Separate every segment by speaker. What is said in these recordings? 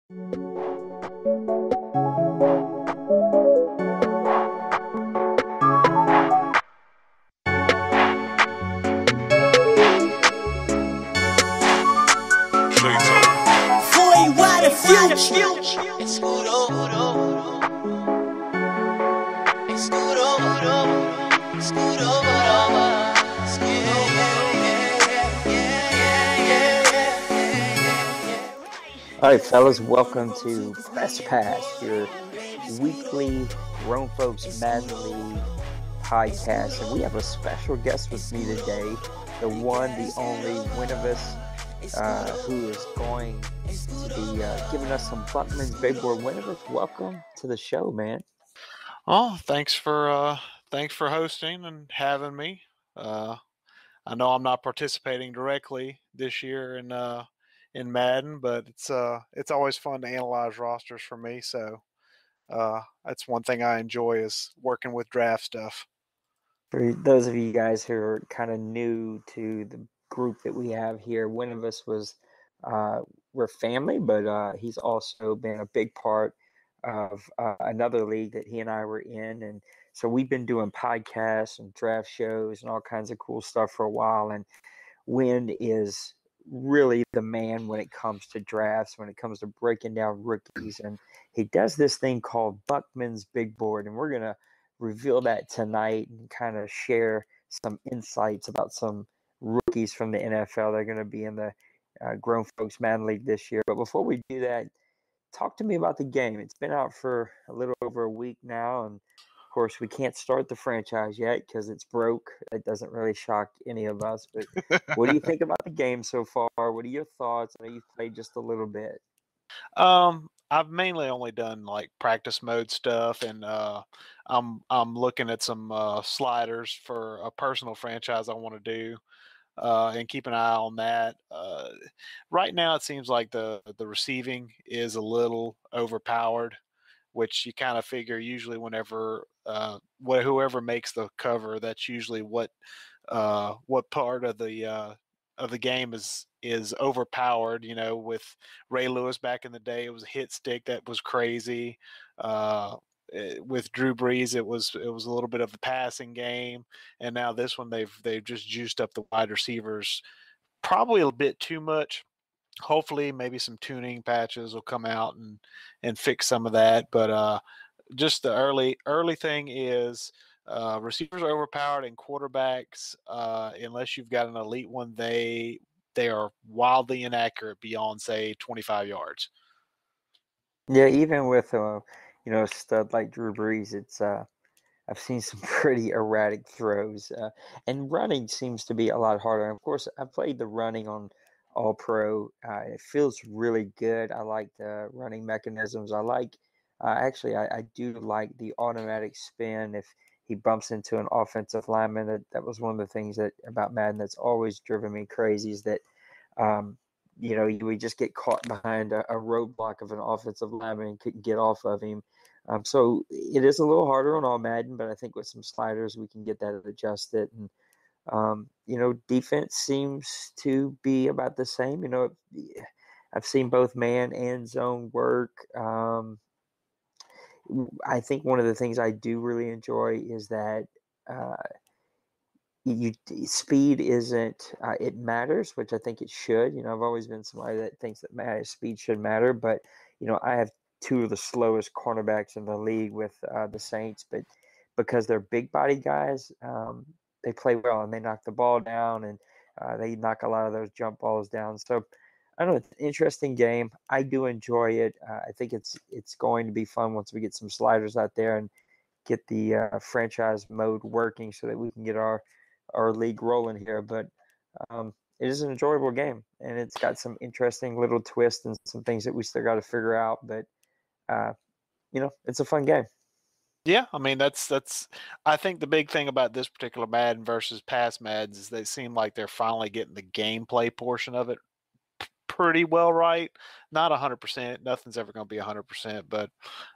Speaker 1: All right, fellas, welcome to Press Pass, your weekly Grown Folks Madden League podcast. And we have a special guest with me today, the one, the only Winovus, who is going to be giving us some Buckman's Big Board. Winovus, welcome to the show, man.
Speaker 2: Oh, thanks for hosting and having me. I know I'm not participating directly this year in Madden, but it's always fun to analyze rosters for me. So that's one thing I enjoy is working with draft stuff.
Speaker 1: For those of you guys who are kind of new to the group that we have here, Winovus was we're family, but he's also been a big part of another league that he and I were in, and so we've been doing podcasts and draft shows and all kinds of cool stuff for a while. And Win is really the man when it comes to drafts, when it comes to breaking down rookies, and he does this thing called Buckman's Big Board, and we're gonna reveal that tonight and kind of share some insights about some rookies from the NFL. They're going to be in the Grown Folks Madden League this year. But before we do that, talk to me about the game. It's been out for a little over a week now, and of course, we can't start the franchise yet because it's broke. It doesn't really shock any of us. But what do you think about the game so far? What are your thoughts? I know you've played just a little bit.
Speaker 2: I've mainly only done like practice mode stuff, and I'm looking at some sliders for a personal franchise I want to do. And keep an eye on that. Right now, it seems like the receiving is a little overpowered, which you kind of figure usually whenever whoever makes the cover, that's usually what part of the game is overpowered. You know, with Ray Lewis back in the day, it was a hit stick that was crazy. With Drew Brees, it was a little bit of the passing game, and now this one they've just juiced up the wide receivers probably a bit too much. Hopefully, maybe some tuning patches will come out and fix some of that. But just the early thing is receivers are overpowered, and quarterbacks, unless you've got an elite one, they are wildly inaccurate beyond say 25 yards.
Speaker 1: Yeah, even with a stud like Drew Brees, it's I've seen some pretty erratic throws, and running seems to be a lot harder. And of course, I played the running on All Pro. It feels really good. I like the running mechanisms. I like, actually, I do like the automatic spin if he bumps into an offensive lineman. That was one of the things that about Madden that's always driven me crazy is that, um, we just get caught behind a roadblock of an offensive lineman and couldn't get off of him. So it is a little harder on all Madden, but I think with some sliders we can get that adjusted. And defense seems to be about the same. I've seen both man and zone work. I think one of the things I do really enjoy is that uh, speed isn't it matters, which I think it should. I've always been somebody that thinks that speed should matter, but I have two of the slowest cornerbacks in the league with the Saints, but because they're big body guys, they play well and they knock the ball down, and they knock a lot of those jump balls down. So I don't know, it's an interesting game. I do enjoy it. I think it's going to be fun once we get some sliders out there and get the franchise mode working so that we can get our league rolling here. But it is an enjoyable game, and it's got some interesting little twists and some things that we still got to figure out. But it's a fun game.
Speaker 2: Yeah, I mean that's I think the big thing about this particular Madden versus past Mads is they seem like they're finally getting the gameplay portion of it pretty well right. Not 100%. Nothing's ever going to be 100%, but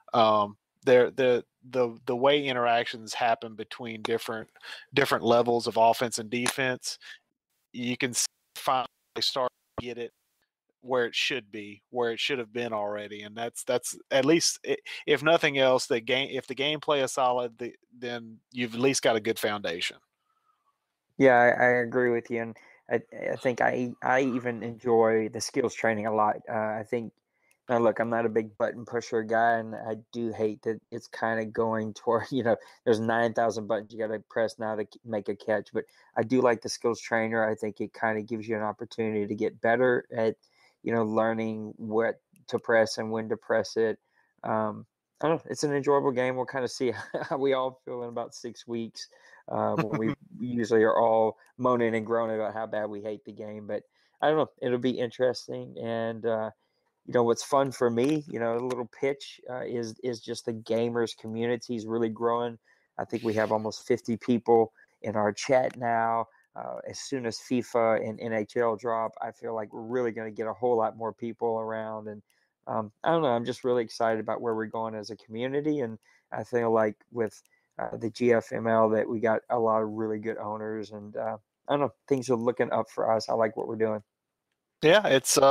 Speaker 2: the way interactions happen between different levels of offense and defense, you can finally start to get it where it should be, where it should have been already, and that's at least if nothing else, if the gameplay is solid, then you've at least got a good foundation.
Speaker 1: Yeah, I agree with you, and I think I even enjoy the skills training a lot. I think now look, I'm not a big button pusher guy, and I do hate that it's kind of going toward there's 9,000 buttons you got to press now to make a catch. But I do like the skills trainer. I think it kind of gives you an opportunity to get better at learning what to press and when to press it. I don't know. It's an enjoyable game. We'll kind of see how we all feel in about 6 weeks when we usually are all moaning and groaning about how bad we hate the game. But I don't know. It'll be interesting. And, what's fun for me, a little pitch is just the gamers community is really growing. I think we have almost 50 people in our chat now. As soon as FIFA and NHL drop, I feel like we're really going to get a whole lot more people around. And I don't know. I'm just really excited about where we're going as a community, and I feel like with the GFML that we got a lot of really good owners, and I don't know, things are looking up for us. I like what we're doing.
Speaker 2: Yeah,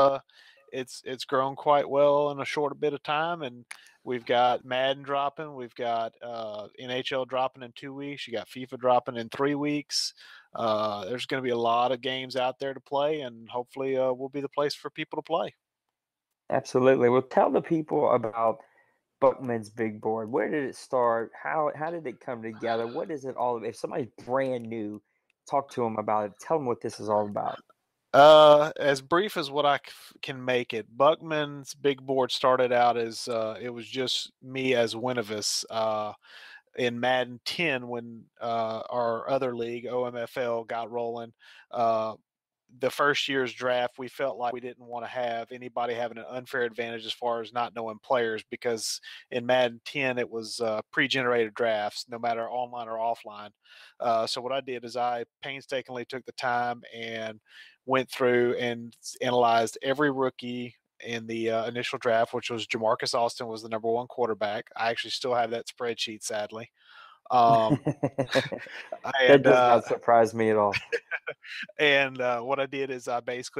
Speaker 2: it's grown quite well in a short bit of time, and we've got Madden dropping, we've got NHL dropping in 2 weeks, you got FIFA dropping in 3 weeks. There's going to be a lot of games out there to play, and hopefully, we'll be the place for people to play.
Speaker 1: Absolutely. Well, tell the people about Buckman's Big Board. Where did it start? How did it come together? What is it all about? If somebody's brand new, talk to them about it. Tell them what this is all about.
Speaker 2: As brief as what can make it, Buckman's Big Board started out as it was just me as Winovus in Madden 10 when our other league, OMFL, got rolling. The first year's draft, we felt like we didn't want to have anybody having an unfair advantage as far as not knowing players, because in Madden 10 it was pre-generated drafts, no matter online or offline. So what I did is I painstakingly took the time and went through and analyzed every rookie in the initial draft, which was Jamarcus Austin was the number one quarterback. I actually still have that spreadsheet, sadly. Um,
Speaker 1: That
Speaker 2: and
Speaker 1: does not surprise me at all.
Speaker 2: what I did is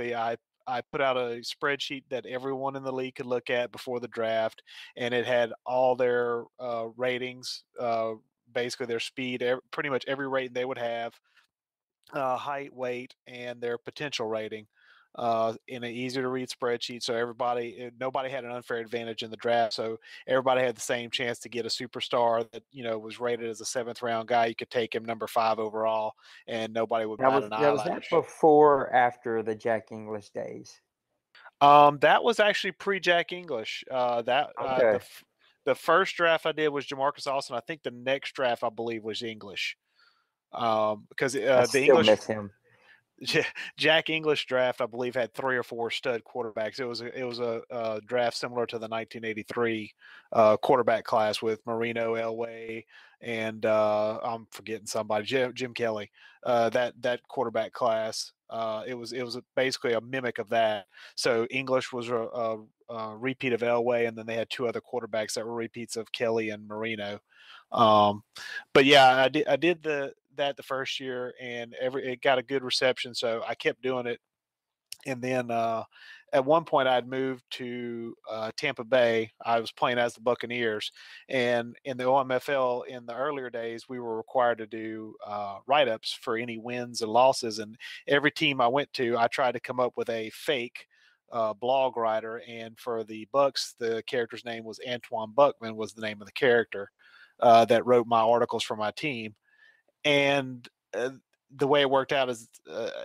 Speaker 2: I put out a spreadsheet that everyone in the league could look at before the draft, and it had all their ratings, basically their speed, pretty much every rating they would have, height, weight, and their potential rating. In an easier to read spreadsheet, so nobody had an unfair advantage in the draft. So everybody had the same chance to get a superstar that was rated as a 7th round guy. You could take him number 5 overall, and nobody would
Speaker 1: Now
Speaker 2: bat
Speaker 1: was
Speaker 2: an
Speaker 1: that was that
Speaker 2: eyelash.
Speaker 1: before or after the Jack English days?
Speaker 2: That was actually pre Jack English.
Speaker 1: Okay.
Speaker 2: The first draft I did was Jamarcus Austin. I think the next draft I believe was English, because
Speaker 1: I
Speaker 2: the
Speaker 1: still
Speaker 2: English
Speaker 1: miss him.
Speaker 2: Jack English draft, I believe, had 3 or 4 stud quarterbacks. It was a draft similar to the 1983 quarterback class with Marino, Elway, and I'm forgetting somebody, Jim Kelly. That quarterback class. It was basically a mimic of that. So English was a repeat of Elway, and then they had 2 other quarterbacks that were repeats of Kelly and Marino. Um, but yeah, I did that the first year, and it got a good reception, so I kept doing it. And then at one point, I'd moved to Tampa Bay. I was playing as the Buccaneers, and in the OMFL in the earlier days, we were required to do write-ups for any wins and losses. And every team I went to, I tried to come up with a fake blog writer. And for the Bucks, the character's name was Antoine Buckman, was the name of the character that wrote my articles for my team. And the way it worked out is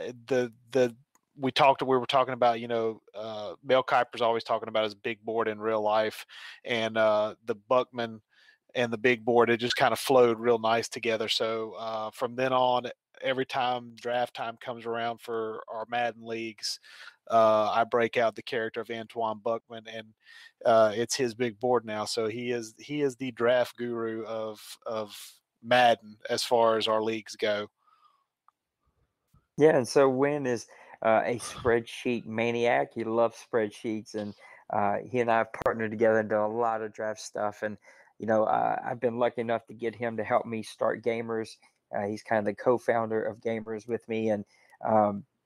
Speaker 2: we were talking about, Mel Kiper's always talking about his big board in real life, and the Buckman and the big board, it just kind of flowed real nice together. So from then on, every time draft time comes around for our Madden leagues, I break out the character of Antoine Buckman, and it's his big board now. So he is the draft guru of Madden as far as our leagues go.
Speaker 1: Yeah, and so Win is a spreadsheet maniac. He loves spreadsheets, and he and I have partnered together and done a lot of draft stuff. And I've been lucky enough to get him to help me start Gamers. He's kind of the co-founder of Gamers with me, and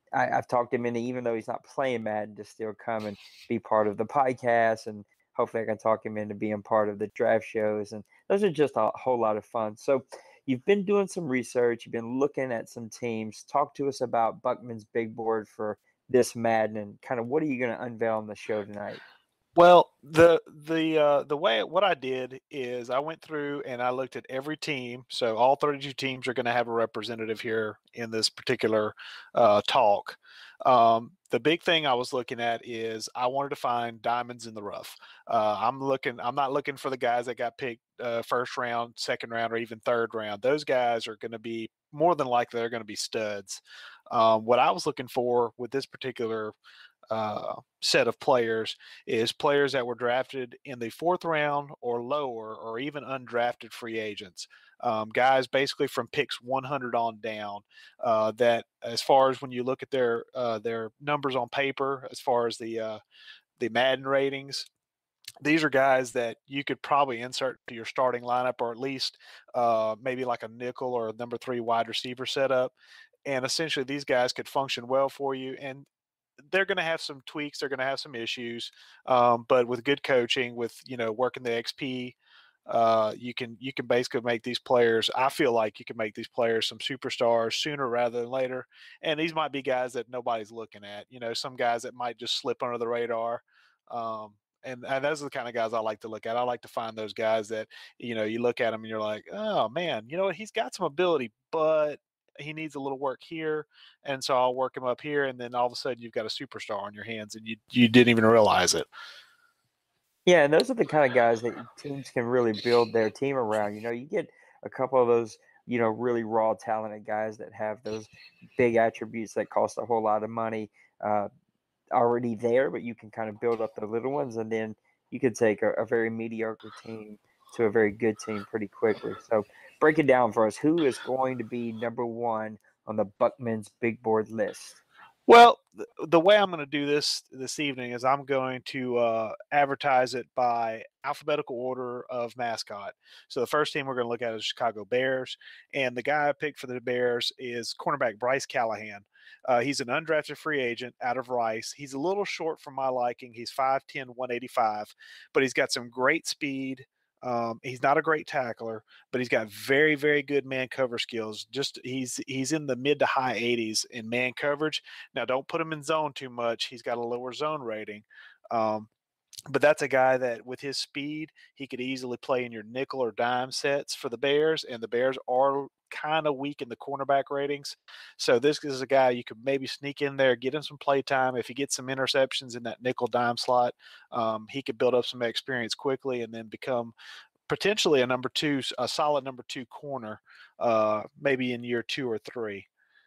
Speaker 1: I've talked him into, even though he's not playing Madden, to still come and be part of the podcast, and hopefully I can talk him into being part of the draft shows. And those are just a whole lot of fun. So you've been doing some research, you've been looking at some teams. Talk to us about Buckman's big board for this Madden, and kind of what are you going to unveil on the show tonight?
Speaker 2: Well, the way what I did is I went through and I looked at every team. So all 32 teams are going to have a representative here in this particular talk. The big thing I was looking at is I wanted to find diamonds in the rough. I'm not looking for the guys that got picked first round, second round, or even third round. Those guys are going to be more than likely they're going to be studs. What I was looking for with this particular set of players is players that were drafted in the fourth round or lower, or even undrafted free agents. Guys basically from picks 100 on down. That, as far as when you look at their numbers on paper, as far as the Madden ratings, these are guys that you could probably insert to your starting lineup, or at least maybe like a nickel or a number 3 wide receiver setup. And essentially, these guys could function well for you. And they're going to have some tweaks. They're going to have some issues, but with good coaching, with working the XP, you can basically make these players. I feel like you can make these players some superstars sooner rather than later. And these might be guys that nobody's looking at. Some guys that might just slip under the radar. And those are the kind of guys I like to look at. I like to find those guys that you look at them and you're like, oh man, you know what? He's got some ability, but he needs a little work here, and so I'll work him up here, and then all of a sudden you've got a superstar on your hands, and you didn't even realize it.
Speaker 1: Yeah, and those are the kind of guys that teams can really build their team around. You get a couple of those, really raw, talented guys that have those big attributes that cost a whole lot of money uh, already there, but you can kind of build up the little ones, and then you could take a very mediocre team to a very good team pretty quickly. So break it down for us. Who is going to be number one on the Buckman's big board list?
Speaker 2: Well, the way I'm going to do this evening is I'm going to advertise it by alphabetical order of mascot. So the first team we're going to look at is Chicago Bears, and the guy I picked for the Bears is cornerback Bryce Callahan. He's an undrafted free agent out of Rice. He's a little short for my liking. He's 5'10", 185, but he's got some great speed. He's not a great tackler, but he's got very, very good man cover skills. Just he's in the mid to high 80s in man coverage. Now, don't put him in zone too much. He's got a lower zone rating. Um, but that's a guy that, with his speed, he could easily play in your nickel or dime sets for the Bears, and the Bears are kind of weak in the cornerback ratings. So this is a guy you could maybe sneak in there, get him some play time. If he gets some interceptions in that nickel dime slot, he could build up some experience quickly and then become potentially a solid number 2 corner, maybe in year 2 or 3.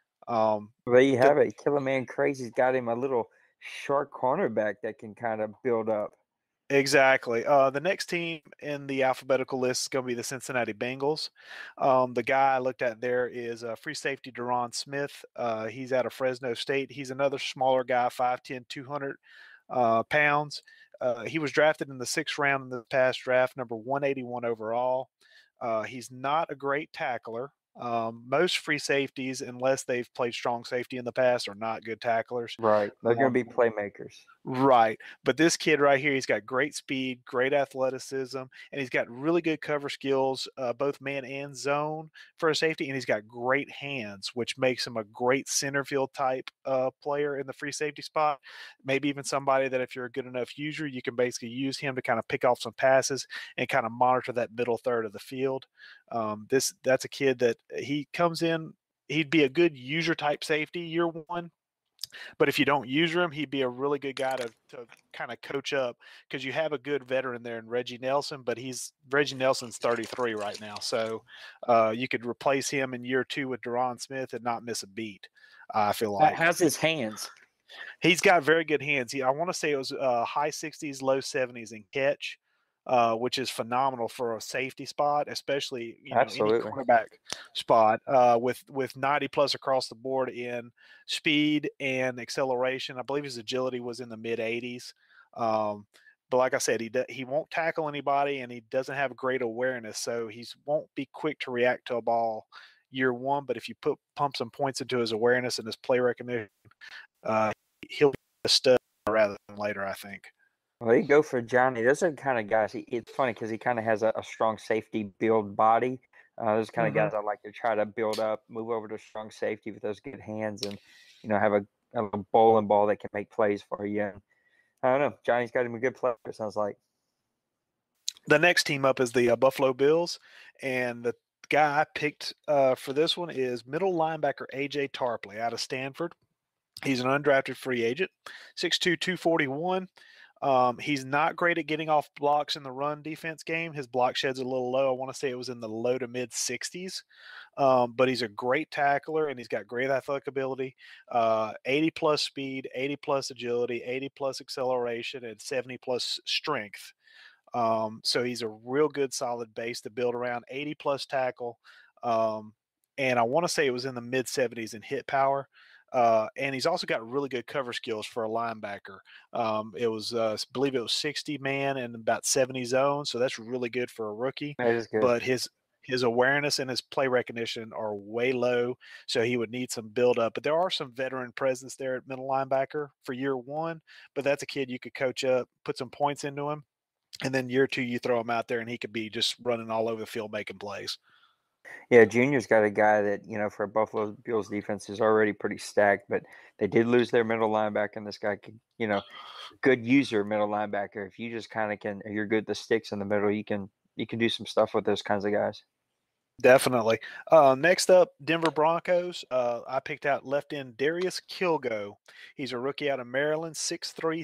Speaker 1: There you
Speaker 2: The
Speaker 1: have it. Killer Man Crazy's got him a little short cornerback that can kind of build up.
Speaker 2: Exactly. The next team in the alphabetical list is going to be the Cincinnati Bengals. The guy I looked at there is free safety Deron Smith. He's out of Fresno State. He's another smaller guy, 5'10", 200 pounds. He was drafted in the 6th round in the past draft, number 181 overall. He's not a great tackler. Most free safeties, unless they've played strong safety in the past, are not good tacklers.
Speaker 1: Right. They're going to be
Speaker 2: Um,
Speaker 1: playmakers.
Speaker 2: Right. But this kid right here, he's got great speed, great athleticism, and he's got really good cover skills, both man and zone for a safety. And he's got great hands, which makes him a great center field type player in the free safety spot. Maybe even somebody that, if you're a good enough user, you can basically use him to kind of pick off some passes and kind of monitor that middle third of the field. That's a kid that he comes in. He'd be a good user type safety year one, but if you don't use him, he'd be a really good guy to kind of coach up, because you have a good veteran there in Reggie Nelson, but Reggie Nelson's 33 right now. So you could replace him in year 2 with Deron Smith and not miss a beat, I feel like.
Speaker 1: How's his hands?
Speaker 2: He's got very good hands. I want to say it was high 60s, low 70s in catch, which is phenomenal for a safety spot, especially any
Speaker 1: Absolutely.
Speaker 2: cornerback spot. With 90 plus across the board in speed and acceleration. I believe his agility was in the mid 80s. But like I said, he won't tackle anybody, and he doesn't have great awareness, so he won't be quick to react to a ball year one, but if you pump some points into his awareness and his play recognition, uh, he'll be a stud rather than later, I think.
Speaker 1: Well, you go for Johnny. Those are the kind of guys. It's funny because he kind of has a strong safety build body. Those kind of
Speaker 2: Hmm.
Speaker 1: guys I like to try to build up, move over to strong safety with those good hands, and have a bowling ball that can make plays for you. And I don't know. Johnny's got him a good player. It sounds like.
Speaker 2: The next team up is the Buffalo Bills, and the guy I picked for this one is middle linebacker AJ Tarpley out of Stanford. He's an undrafted free agent, 6'2", 241. He's not great at getting off blocks in the run defense game. His block shed's a little low. I want to say it was in the low to mid 60s. But he's a great tackler and he's got great athletic ability. 80 plus speed, 80 plus agility, 80 plus acceleration, and 70 plus strength. So he's a real good solid base to build around. 80 plus tackle. And I want to say it was in the mid 70s in hit power. And he's also got really good cover skills for a linebacker. It was, I believe it was 60 man and about 70 zone. So that's really good for a rookie.
Speaker 1: That is good.
Speaker 2: But his awareness and his play recognition are way low. So he would need some build up. But there are some veteran presence there at middle linebacker for year one. But that's a kid you could coach up, put some points into him. And then year two, you throw him out there and he could be just running all over the field making plays.
Speaker 1: Yeah, Junior's got a guy that, for Buffalo Bills defense is already pretty stacked, but they did lose their middle linebacker, and this guy could, good user middle linebacker. If you just kind of you're good at the sticks in the middle, you can do some stuff with those kinds of guys.
Speaker 2: Definitely. Next up, Denver Broncos. I picked out left end Darius Kilgo. He's a rookie out of Maryland, 6'3",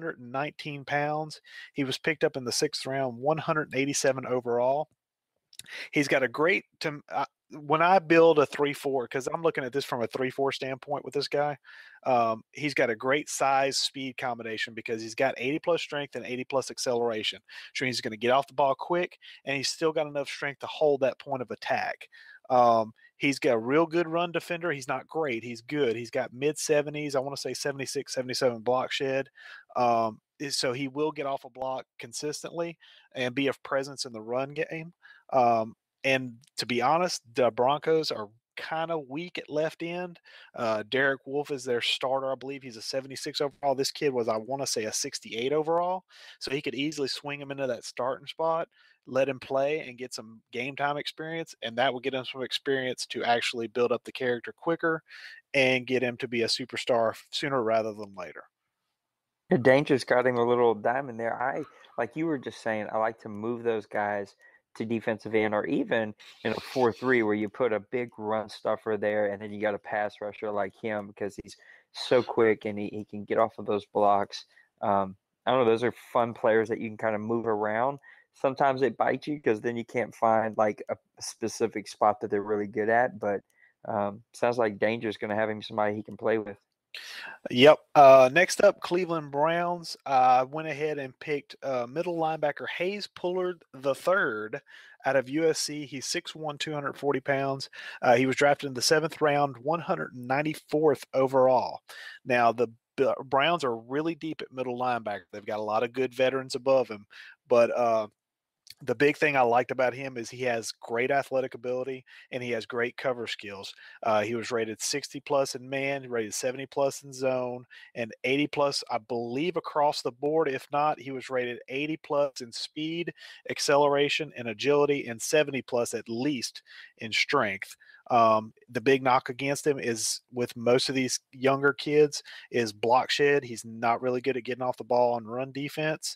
Speaker 2: 319 pounds. He was picked up in the 6th round, 187 overall. He's got a great when I build a 3-4, because I'm looking at this from a 3-4 standpoint with this guy, he's got a great size speed combination because he's got 80 plus strength and 80 plus acceleration. So he's going to get off the ball quick, and he's still got enough strength to hold that point of attack. He's got a real good run defender. He's not great. He's good. He's got mid 70s. I want to say 76, 77 block shed. So he will get off a block consistently and be of presence in the run game. And to be honest, the Broncos are kind of weak at left end. Derek Wolfe is their starter. I believe he's a 76 overall. This kid was, I want to say, a 68 overall. So he could easily swing him into that starting spot, let him play and get some game time experience. And that will get him some experience to actually build up the character quicker and get him to be a superstar sooner rather than later.
Speaker 1: The Danger's got him a little diamond there. Like you were just saying, I like to move those guys to defensive end, or even in a 4-3 where you put a big run stuffer there and then you got a pass rusher like him because he's so quick and he can get off of those blocks. I don't know, those are fun players that you can kind of move around. Sometimes they bite you because then you can't find like a specific spot that they're really good at, but sounds like Danger's going to have him somebody he can play with.
Speaker 2: Yep. Next up, Cleveland Browns. I went ahead and picked middle linebacker Hayes Pullard III out of USC. He's 6'1", 240 pounds. He was drafted in the 7th round, 194th overall. Now, the Browns are really deep at middle linebacker. They've got a lot of good veterans above him, but the big thing I liked about him is he has great athletic ability and he has great cover skills. He was rated 60 plus in man, rated 70 plus in zone, and 80 plus, I believe, across the board. If not, he was rated 80 plus in speed, acceleration, and agility, and 70 plus at least in strength. The big knock against him is with most of these younger kids is block shed. He's not really good at getting off the ball on run defense.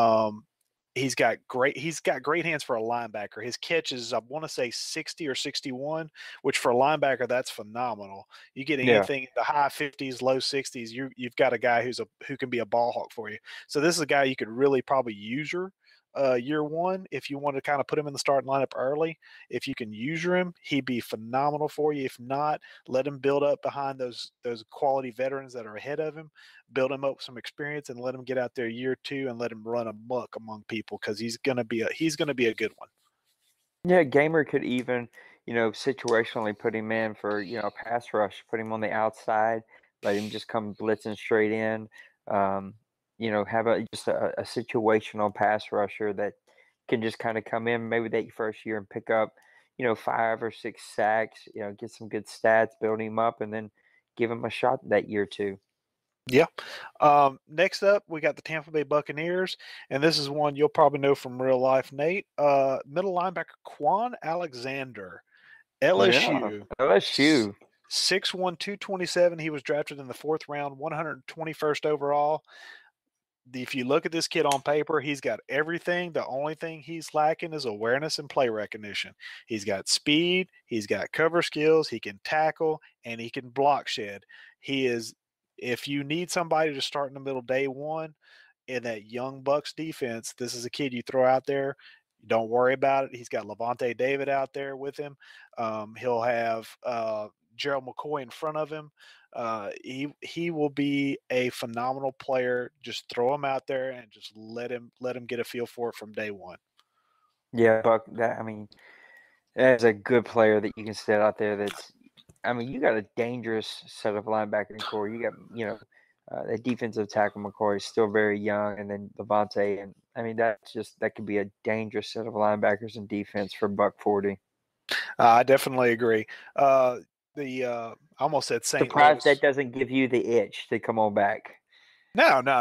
Speaker 2: He's got great hands for a linebacker. His catch is, I want to say, 60 or 61, which for a linebacker, that's phenomenal. You get anything in the high 50s, low 60s, you've got a guy who can be a ball hawk for you. So this is a guy you could really probably use year one if you want to kind of put him in the starting lineup early. If you can use him, he'd be phenomenal for you. If not, let him build up behind those quality veterans that are ahead of him, build him up some experience, and let him get out there year two and let him run amok among people because he's gonna be a good one.
Speaker 1: Yeah, Gamer could even, situationally put him in for, pass rush, put him on the outside, let him just come blitzing straight in. Have just a situational pass rusher that can just kind of come in maybe that first year and pick up, 5 or 6 sacks, get some good stats, build him up, and then give him a shot that year too.
Speaker 2: Yeah. Next up, we got the Tampa Bay Buccaneers, and this is one you'll probably know from real life, Nate. Middle linebacker Quan Alexander,
Speaker 1: Yeah,
Speaker 2: LSU,
Speaker 1: LSU.
Speaker 2: 6'1", 227. He was drafted in the 4th round, 121st overall. If you look at this kid on paper, he's got everything. The only thing he's lacking is awareness and play recognition. He's got speed, he's got cover skills, he can tackle, and he can block shed. He is, if you need somebody to start in the middle day one in that young Bucks defense, this is a kid you throw out there. Don't worry about it. He's got Levante David out there with him. He'll have Gerald McCoy in front of him. He will be a phenomenal player. Just throw him out there and just let him get a feel for it from day one.
Speaker 1: Yeah, Buck. That's a good player that you can set out there. You got a dangerous set of linebacking core. You got the defensive tackle McCoy is still very young, and then Levante, and that could be a dangerous set of linebackers in defense for Buck 40.
Speaker 2: I definitely agree. I almost said St.
Speaker 1: Surprised
Speaker 2: Louis.
Speaker 1: that doesn't give you the itch to come on back.
Speaker 2: No.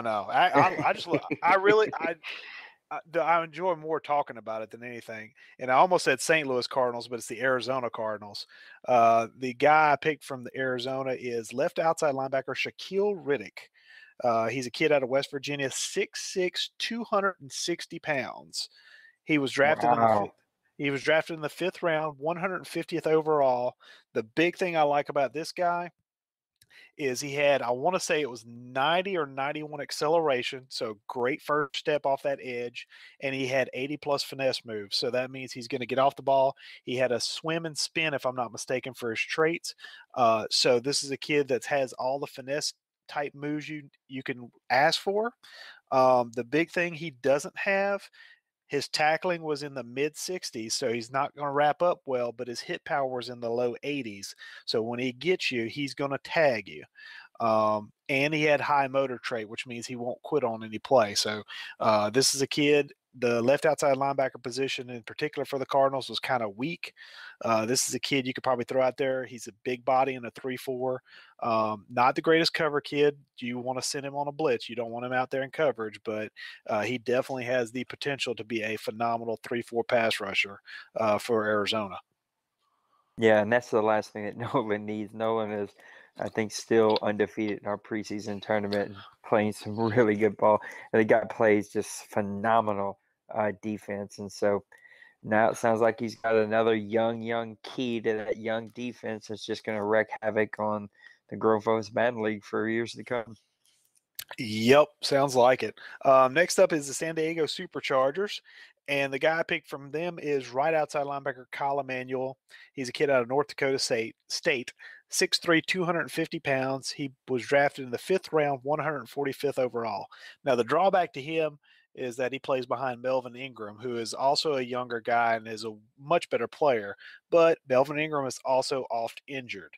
Speaker 2: I enjoy more talking about it than anything. And I almost said St. Louis Cardinals, but it's the Arizona Cardinals. The guy I picked from the Arizona is left outside linebacker Shaquille Riddick. He's a kid out of West Virginia, 6'6", 260 pounds. He was drafted in the
Speaker 1: Wow.
Speaker 2: He was drafted in the 5th round, 150th overall. The big thing I like about this guy is he had, I want to say it was 90 or 91 acceleration, so great first step off that edge, and he had 80 plus finesse moves. So that means he's going to get off the ball. He had a swim and spin, if I'm not mistaken, for his traits. So this is a kid that has all the finesse type moves you can ask for. The big thing he doesn't have, his tackling was in the mid 60s, so he's not going to wrap up well, but his hit power was in the low 80s. So when he gets you, he's going to tag you. And he had high motor trait, which means he won't quit on any play. So this is a kid, the left outside linebacker position in particular for the Cardinals was kind of weak. This is a kid you could probably throw out there. He's a big body in a 3-4. Not the greatest cover kid. You want to send him on a blitz. You don't want him out there in coverage, but he definitely has the potential to be a phenomenal 3-4 pass rusher for Arizona.
Speaker 1: Yeah, and that's the last thing that Nolan needs. Nolan is, I think, still undefeated in our preseason tournament and playing some really good ball. And the guy plays just phenomenal defense. And so now it sounds like he's got another young key to that young defense that's just going to wreak havoc on the Grove Oaks Madden League for years to come.
Speaker 2: Yep, sounds like it. Next up is the San Diego Superchargers, and the guy I picked from them is right outside linebacker Kyle Emanuel. He's a kid out of North Dakota State, 6'3", 250 pounds. He was drafted in the 5th round, 145th overall. Now, the drawback to him is that he plays behind Melvin Ingram, who is also a younger guy and is a much better player, but Melvin Ingram is also oft injured.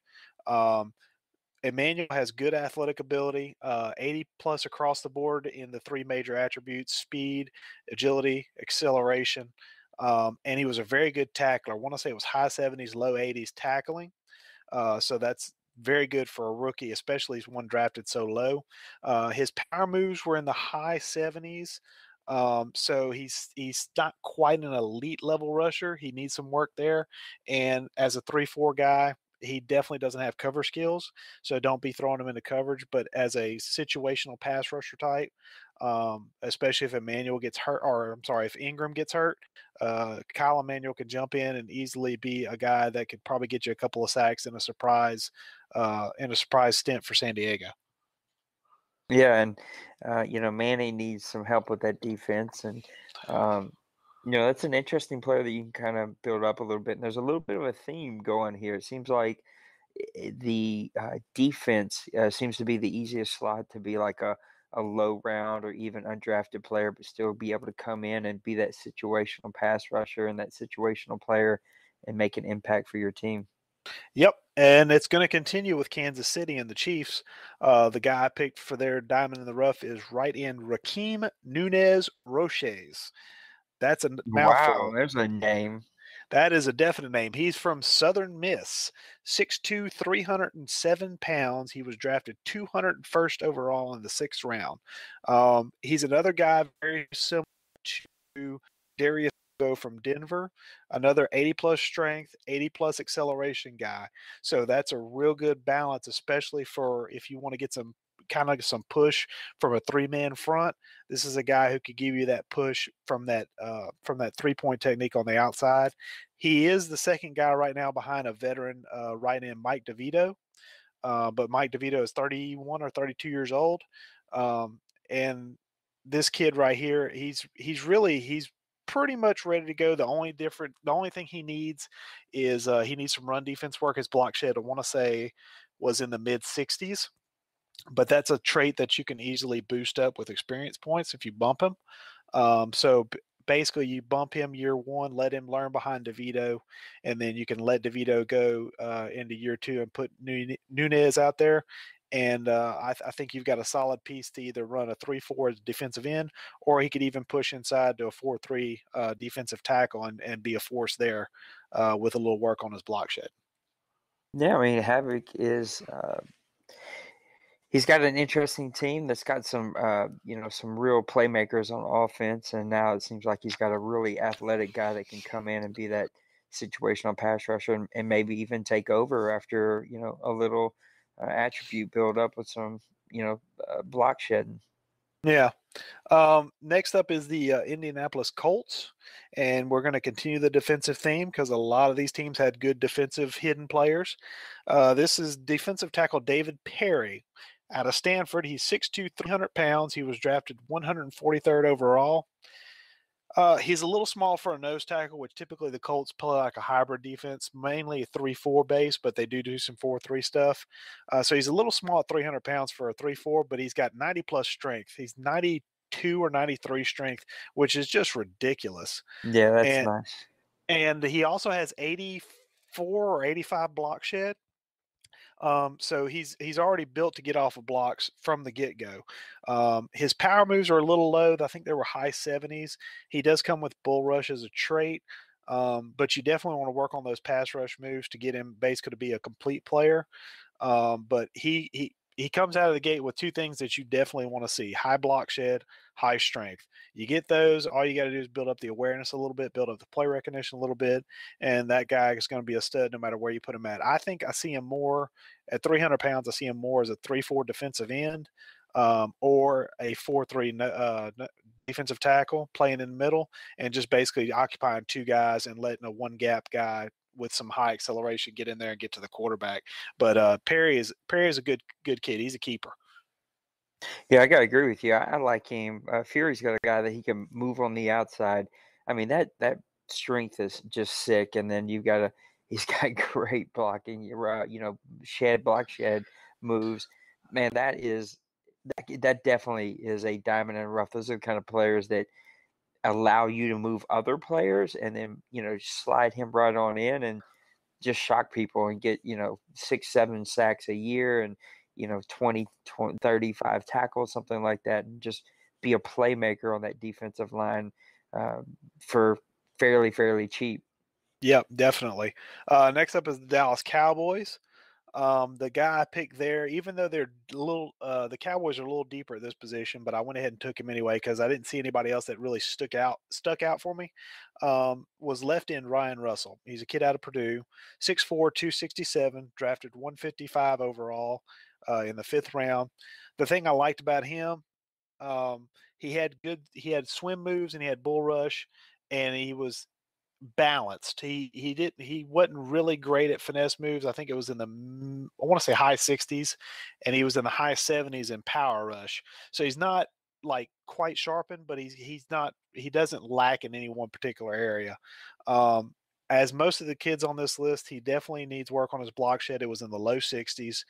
Speaker 2: Emanuel has good athletic ability, 80 plus across the board in the 3 major attributes: speed, agility, acceleration. And he was a very good tackler. I want to say it was high 70s, low 80s tackling. So that's very good for a rookie, especially one drafted so low. His power moves were in the high 70s. So he's not quite an elite level rusher. He needs some work there. And as a 3-4 guy, he definitely doesn't have cover skills, so don't be throwing him into coverage. But as a situational pass rusher type, especially if Emanuel gets hurt, or I'm sorry, if Ingram gets hurt, Kyle Emanuel can jump in and easily be a guy that could probably get you a couple of sacks in a surprise stint for San Diego.
Speaker 1: Yeah, and Manny needs some help with that defense, and that's an interesting player that you can kind of build up a little bit. And there's a little bit of a theme going here. It seems like the defense seems to be the easiest slot to be like a low round or even undrafted player, but still be able to come in and be that situational pass rusher and that situational player and make an impact for your team.
Speaker 2: Yep, and it's going to continue with Kansas City and the Chiefs. The guy I picked for their diamond in the rough is right end Rakeem Nunez Roches. That's a mouthful.
Speaker 1: Wow, there's a name.
Speaker 2: That is a definite name. He's from Southern Miss, 6'2", 307 pounds. He was drafted 201st overall in the sixth round. He's another guy very similar to Darius Go from Denver, another 80 plus strength, 80 plus acceleration guy. So that's a real good balance, especially for if you want to get some kind of some push from a three-man front. This is a guy who could give you that push from that three-point technique on the outside. He is the second guy right now behind a veteran right end Mike DeVito, but Mike DeVito is 31 or 32 years old, and this kid right here, he's pretty much ready to go. The only thing he needs is he needs some run defense work. His block shed, I want to say, was in the mid 60s, but that's a trait that you can easily boost up with experience points if you bump him. So basically, you bump him year one, let him learn behind DeVito, and then you can let DeVito go into year two and put Nunez out there. And I think you've got a solid piece to either run a 3-4 defensive end, or he could even push inside to a 4-3 defensive tackle and be a force there with a little work on his block shed.
Speaker 1: Yeah, I mean, Havoc is he's got an interesting team that's got some some real playmakers on offense, and now it seems like he's got a really athletic guy that can come in and be that situational pass rusher and maybe even take over after a little attribute build up with some block shedding.
Speaker 2: Yeah. Next up is the Indianapolis Colts, and we're going to continue the defensive theme because a lot of these teams had good defensive hidden players. This is defensive tackle David Perry out of Stanford. He's 6'2", 300 pounds. He was drafted 143rd overall. He's a little small for a nose tackle, which typically the Colts play like a hybrid defense, mainly a 3-4 base, but they do some 4-3 stuff. So he's a little small at 300 pounds for a 3-4, but he's got 90 plus strength. He's 92 or 93 strength, which is just ridiculous.
Speaker 1: Yeah, that's
Speaker 2: And
Speaker 1: nice.
Speaker 2: and he also has 84 or 85 block shed. So he's already built to get off of blocks from the get go. His power moves are a little low. I think they were high 70s. He does come with bull rush as a trait, but you definitely want to work on those pass rush moves to get him basically to be a complete player. But he comes out of the gate with two things that you definitely want to see: high block shed, high strength. You get those, all you got to do is build up the awareness a little bit, build up the play recognition a little bit, and that guy is going to be a stud no matter where you put him at. I think I see him more at 300 pounds. I see him more as a 3-4 defensive end, or a 4-3 defensive tackle playing in the middle and just basically occupying two guys and letting a one gap guy with some high acceleration get in there and get to the quarterback. But Perry is a good kid. He's a keeper.
Speaker 1: Yeah, I gotta agree with you. I like him. Fury's got a guy that he can move on the outside. I mean that strength is just sick. And then he's got great blocking. Block shed moves. Man, that definitely is a diamond in the rough. Those are the kind of players that allow you to move other players and then slide him right on in and just shock people and get 6-7 sacks a year and 20, 35 tackles, something like that, and just be a playmaker on that defensive line for fairly cheap.
Speaker 2: Yep, definitely. Next up is the Dallas Cowboys. The guy I picked there, even though they're the Cowboys are a little deeper at this position, but I went ahead and took him anyway because I didn't see anybody else that really stuck out for me. Was left end Ryan Russell. He's a kid out of Purdue, 6'4", 267, drafted 155 overall in the fifth round. The thing I liked about him, he had swim moves and he had bull rush, and he was balanced. He wasn't really great at finesse moves. I think it was in the I want to say high 60s, and he was in the high 70s in power rush. So he's not like quite sharpened, but he doesn't lack in any one particular area. As most of the kids on this list, he definitely needs work on his block shed. It was in the low 60s.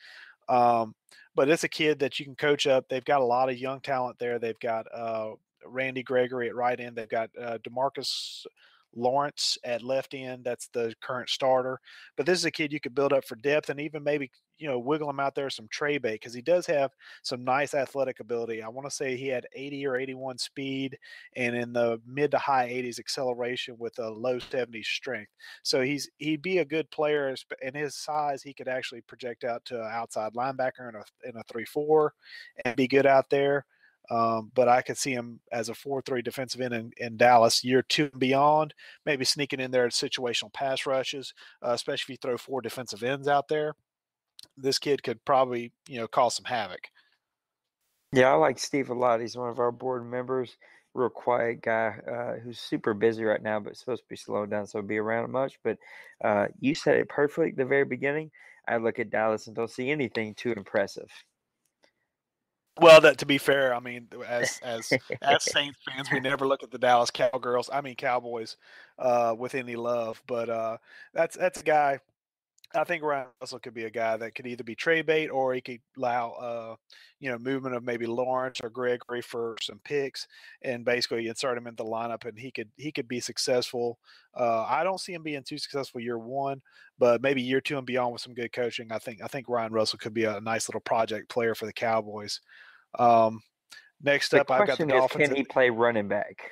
Speaker 2: But it's a kid that you can coach up. They've got a lot of young talent there. They've got Randy Gregory at right end. They've got DeMarcus Lawrence at left end. That's the current starter. But this is a kid you could build up for depth and even maybe wiggle him out there some tray bait because he does have some nice athletic ability. I want to say he had 80 or 81 speed and in the mid to high 80s acceleration with a low 70s strength. So he'd be a good player, and his size he could actually project out to an outside linebacker in a 3-4 and be good out there. But I could see him as a 4-3 defensive end in Dallas year 2 and beyond, maybe sneaking in there at situational pass rushes, especially if you throw 4 defensive ends out there. This kid could probably, cause some havoc.
Speaker 1: Yeah, I like Steve a lot. He's one of our board members. Real quiet guy who's super busy right now, but supposed to be slowing down, so be around much. But you said it perfectly at the very beginning. I look at Dallas and don't see anything too impressive.
Speaker 2: Well, to be fair, I mean, as Saints fans, we never look at the Dallas Cowboys, with any love. But that's a guy. I think Ryan Russell could be a guy that could either be trade bait or he could allow, movement of maybe Lawrence or Gregory for some picks and basically insert him in the lineup and he could be successful. I don't see him being too successful year 1, but maybe year 2 and beyond with some good coaching. I think Ryan Russell could be a nice little project player for the Cowboys. Next
Speaker 1: The
Speaker 2: up, I've got the
Speaker 1: question is,
Speaker 2: Dolphins.
Speaker 1: can he play running back?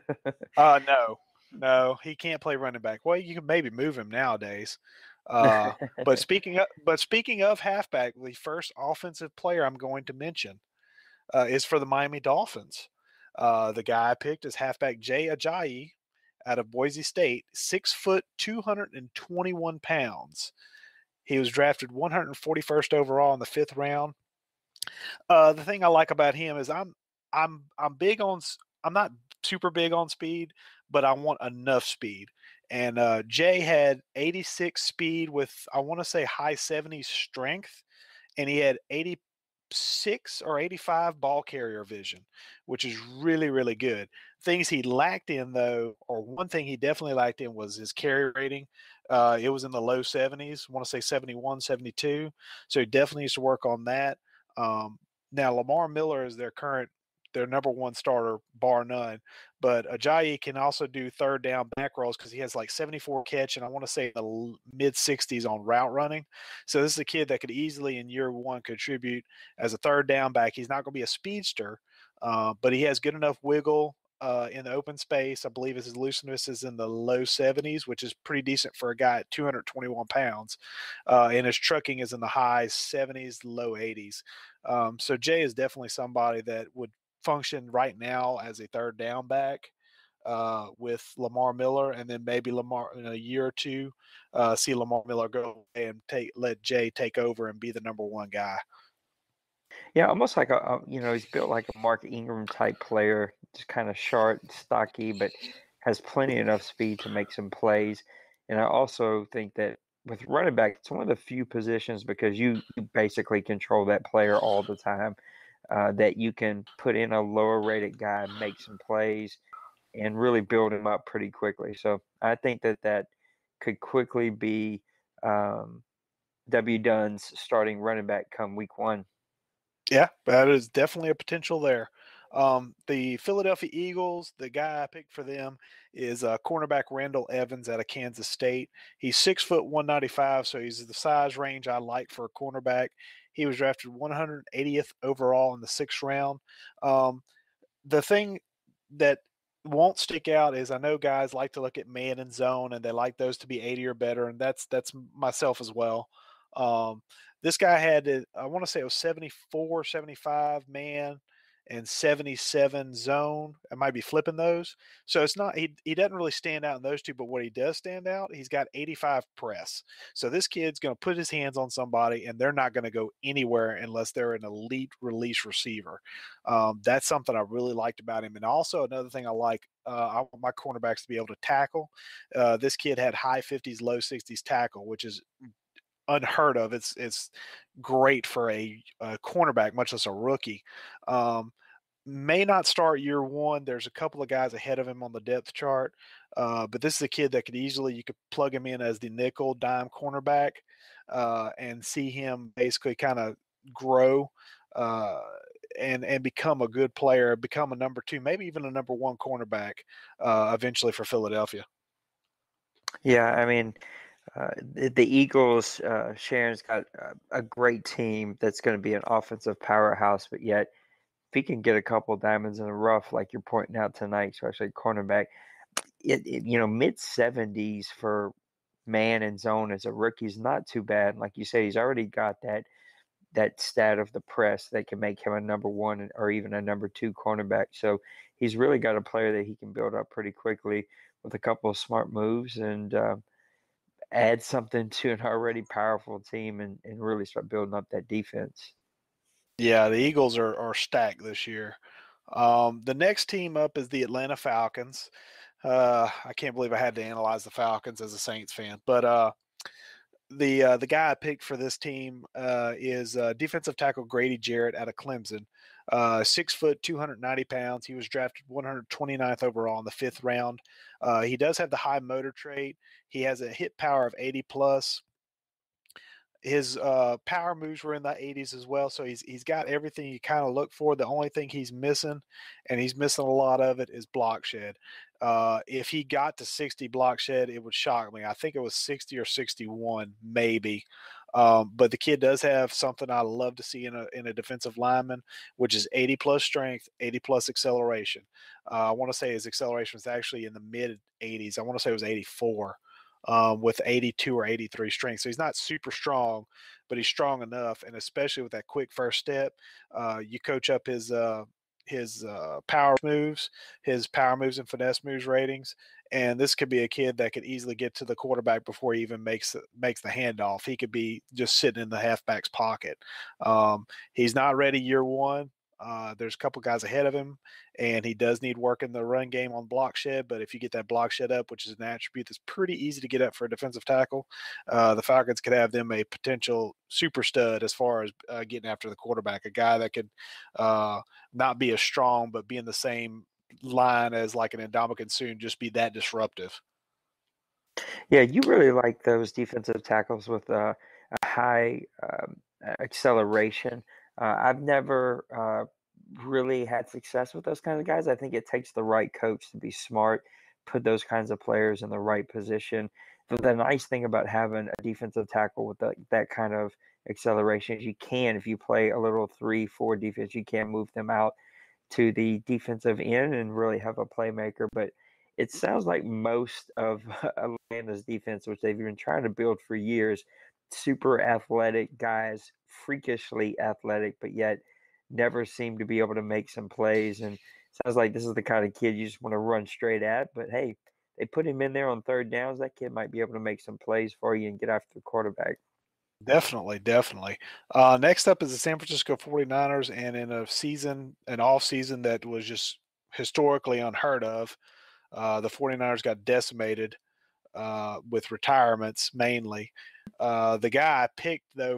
Speaker 2: No, he can't play running back. Well, you can maybe move him nowadays. But speaking of halfback, the first offensive player I'm going to mention is for the Miami Dolphins. The guy I picked is halfback Jay Ajayi out of Boise State, 6 foot, 221 pounds. He was drafted 141st overall in the 5th round. The thing I like about him is I'm big on I'm not super big on speed, but I want enough speed. And Jay had 86 speed with I want to say high 70s strength, and he had 86 or 85 ball carrier vision, which is really really good. Things he lacked in though, or one thing he definitely lacked in was his carry rating. It was in the low 70s. I want to say 71, 72. So he definitely needs to work on that. Now Lamar Miller is their number 1 starter, bar none. But Ajayi can also do third down back rolls because he has like 74 catch and I want to say the mid 60s on route running. So this is a kid that could easily in year 1 contribute as a third down back. He's not going to be a speedster, but he has good enough wiggle in the open space. I believe his looseness is in the low 70s, which is pretty decent for a guy at 221 pounds. And his trucking is in the high 70s, low 80s. So Jay is definitely somebody that would function right now as a third down back with Lamar Miller, and then maybe Lamar in a year or 2, see Lamar Miller go and let Jay take over and be the number 1 guy.
Speaker 1: Yeah, almost like he's built like a Mark Ingram type player, just kind of short, stocky, but has plenty enough speed to make some plays. And I also think that with running back, it's one of the few positions because you basically control that player all the time, that you can put in a lower rated guy, make some plays, and really build him up pretty quickly. So I think that could quickly be W. Dunn's starting running back come week 1.
Speaker 2: Yeah, that is definitely a potential there. The Philadelphia Eagles, the guy I picked for them is cornerback Randall Evans out of Kansas State. He's 6 foot 195, so he's the size range I like for a cornerback. He was drafted 180th overall in the 6th round. The thing that won't stick out is I know guys like to look at man and zone, and they like those to be 80 or better, and that's myself as well. This guy had, I want to say it was 74, 75 man and 77 zone. I might be flipping those. So it's not, he doesn't really stand out in those two, but what he does stand out, he's got 85 press. So this kid's going to put his hands on somebody and they're not going to go anywhere unless they're an elite release receiver. That's something I really liked about him. And also another thing I like, I want my cornerbacks to be able to tackle. This kid had high 50s, low 60s tackle, which is unheard of. It's great for a cornerback, much less a rookie. May not start year 1. There's a couple of guys ahead of him on the depth chart, but this is a kid that you could plug him in as the nickel dime cornerback and see him basically kind of grow and become a good player, become a number 2, maybe even a number 1 cornerback eventually for Philadelphia.
Speaker 1: Yeah, I mean, the Eagles, Sharon's got a great team that's going to be an offensive powerhouse, but yet if he can get a couple diamonds in the rough, like you're pointing out tonight, especially cornerback, mid 70s for man and zone as a rookie is not too bad. Like you say, he's already got that stat of the press that can make him a number one or even a number two cornerback. So he's really got a player that he can build up pretty quickly with a couple of smart moves and add something to an already powerful team and really start building up that defense.
Speaker 2: Yeah, the Eagles are stacked this year. The next team up is the Atlanta Falcons. I can't believe I had to analyze the Falcons as a Saints fan, but the guy I picked for this team is defensive tackle Grady Jarrett out of Clemson. 6 foot, 290 pounds. He was drafted 129th overall in the 5th round. He does have the high motor trait. He has a hit power of 80 plus. His power moves were in the 80s as well, so he's got everything you kind of look for. The only thing he's missing, and he's missing a lot of it, is block shed. If he got to 60 block shed, it would shock me. I think it was 60 or 61, maybe. But the kid does have something I love to see in a defensive lineman, which is 80 plus strength, 80 plus acceleration. I want to say his acceleration was actually in the mid 80s. I want to say it was 84 with 82 or 83 strength. So he's not super strong, but he's strong enough. And especially with that quick first step, you coach up his power moves, his power moves and finesse moves ratings. And this could be a kid that could easily get to the quarterback before he even makes the handoff. He could be just sitting in the halfback's pocket. He's not ready year one. There's a couple guys ahead of him, and he does need work in the run game on block shed. But if you get that block shed up, which is an attribute that's pretty easy to get up for a defensive tackle, the Falcons could have them a potential super stud as far as getting after the quarterback, a guy that could not be as strong, but be in the same line as like an Ndamukong Suh, just be that disruptive.
Speaker 1: Yeah, you really like those defensive tackles with a high acceleration. I've never really had success with those kinds of guys. I think it takes the right coach to be smart, put those kinds of players in the right position. But the nice thing about having a defensive tackle with that kind of acceleration is you can, if you play a little 3-4 defense, you can move them out to the defensive end and really have a playmaker. But it sounds like most of Atlanta's defense, which they've been trying to build for years, super athletic guys, freakishly athletic, but yet never seem to be able to make some plays. And sounds like this is the kind of kid you just want to run straight at. But hey, they put him in there on third downs. That kid might be able to make some plays for you and get after the quarterback.
Speaker 2: Definitely, definitely. Next up is the San Francisco 49ers, and in an off season that was just historically unheard of, the 49ers got decimated with retirements mainly. The guy I picked though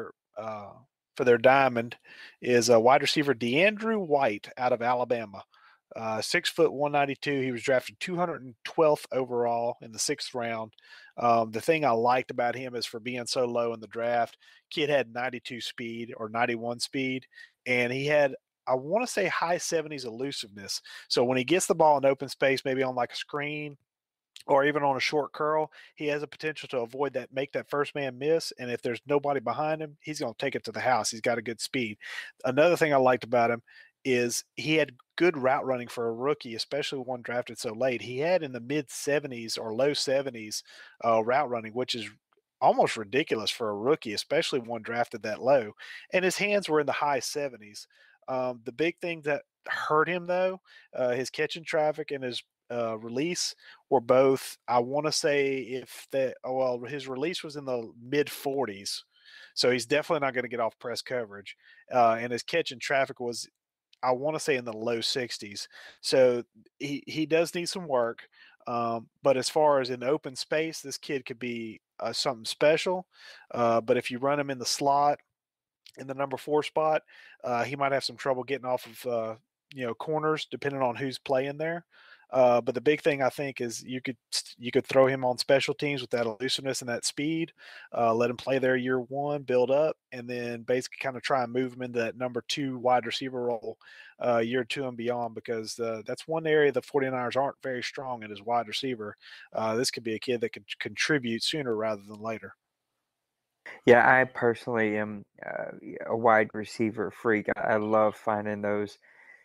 Speaker 2: for their diamond is a wide receiver DeAndrew White out of Alabama. 6 foot 192. He was drafted 212th overall in the 6th round. The thing I liked about him is for being so low in the draft, kid had 92 speed or 91 speed, and he had, I want to say, high 70s elusiveness. So when he gets the ball in open space, maybe on like a screen or even on a short curl, he has a potential to avoid that, make that first man miss. And if there's nobody behind him, he's going to take it to the house. He's got a good speed. Another thing I liked about him is he had good route running for a rookie, especially one drafted so late. He had in the mid 70s or low 70s route running, which is almost ridiculous for a rookie, especially one drafted that low. And his hands were in the high 70s. The big thing that hurt him, though, his catching traffic and his release were both, I want to say, his release was in the mid 40s. So he's definitely not going to get off press coverage. And his catching traffic was, I want to say, in the low 60s. So he does need some work. But as far as in open space, this kid could be something special. But if you run him in the slot, in the number 4 spot, he might have some trouble getting off of corners, depending on who's playing there. But the big thing I think is you could throw him on special teams with that elusiveness and that speed. Let him play there year one, build up, and then basically kind of try and move him into that number two wide receiver role year two and beyond, because that's one area the 49ers aren't very strong in, is wide receiver. This could be a kid that could contribute sooner rather than later.
Speaker 1: Yeah, I personally am a wide receiver freak. I love finding those,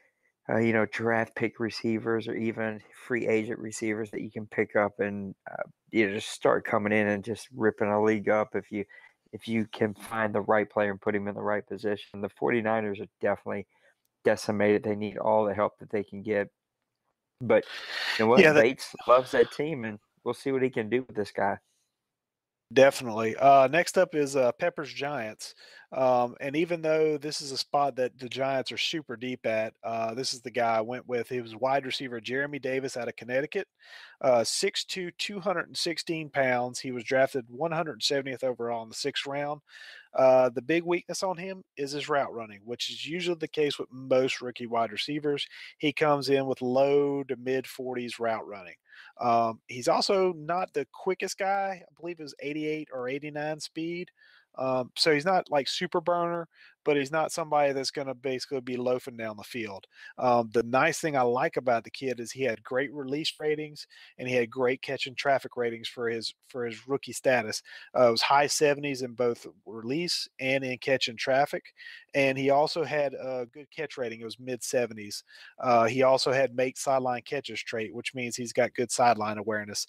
Speaker 1: draft pick receivers or even free agent receivers that you can pick up and just start coming in and just ripping a league up if you can find the right player and put him in the right position. The 49ers are definitely decimated. They need all the help that they can get. But you know
Speaker 2: Yeah,
Speaker 1: what? Bates loves that team, and we'll see what he can do with this guy.
Speaker 2: definitely. Next up is Peppers Giants. And even though this is a spot that the Giants are super deep at, this is the guy I went with. He was wide receiver Jeremy Davis out of Connecticut, 6'2", 216 pounds. He was drafted 170th overall in the sixth round. The big weakness on him is his route running, which is usually the case with most rookie wide receivers. He comes in with low to mid 40s route running. He's also not the quickest guy. I believe it was 88 or 89 speed. So he's not like super burner, but he's not somebody that's going to basically be loafing down the field. The nice thing I like about the kid is he had great release ratings and he had great catch and traffic ratings for his rookie status. It was high 70s in both release and in catch and traffic, and he also had a good catch rating. It was mid 70s. He also had make sideline catches trait, which means he's got good sideline awareness.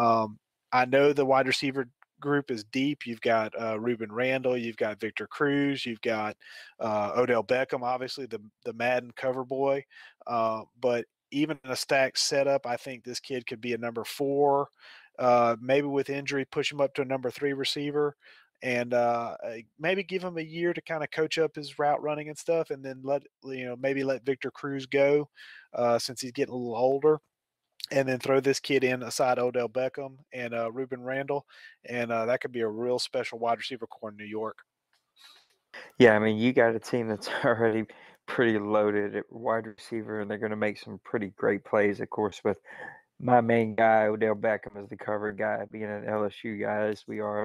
Speaker 2: I know the wide receiver group is deep. You've got Ruben Randall, you've got Victor Cruz, you've got Odell Beckham, obviously the Madden cover boy. But even in a stacked setup, I think this kid could be a number 4. Maybe with injury, push him up to a number 3 receiver, and maybe give him a year to kind of coach up his route running and stuff, and then maybe let Victor Cruz go since he's getting a little older, and then throw this kid in aside Odell Beckham and Ruben Randall, and that could be a real special wide receiver core in New York.
Speaker 1: Yeah, I mean, you got a team that's already pretty loaded at wide receiver, and they're going to make some pretty great plays, of course, with my main guy, Odell Beckham, as the cover guy, being an LSU guy as we are,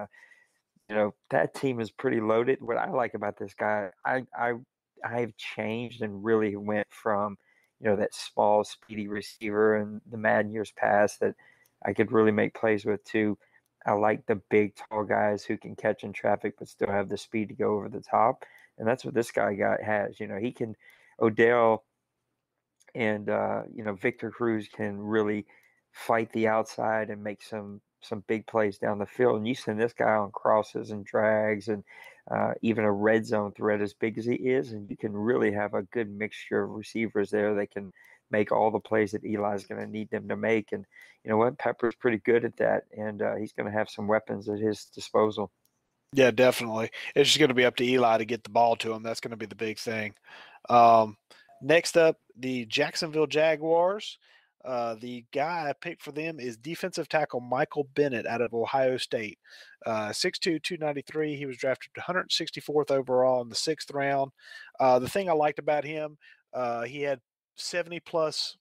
Speaker 1: that team is pretty loaded. What I like about this guy, I've changed and really went from, that small, speedy receiver in the Madden years past that I could really make plays with to I like the big, tall guys who can catch in traffic but still have the speed to go over the top. And that's what this guy has. He can Odell and Victor Cruz can really fight the outside and make some big plays down the field. And you send this guy on crosses and drags and even a red zone threat as big as he is, and you can really have a good mixture of receivers there that can make all the plays that Eli's going to need them to make. And you know what, Pepper's pretty good at that, and he's going to have some weapons at his disposal.
Speaker 2: Yeah, definitely. It's just going to be up to Eli to get the ball to him. That's going to be the big thing. Um, Next up, the Jacksonville Jaguars. The guy I picked for them is defensive tackle Michael Bennett out of Ohio State. 6'2", 293. He was drafted 164th overall in the sixth round. The thing I liked about him, he had 70-plus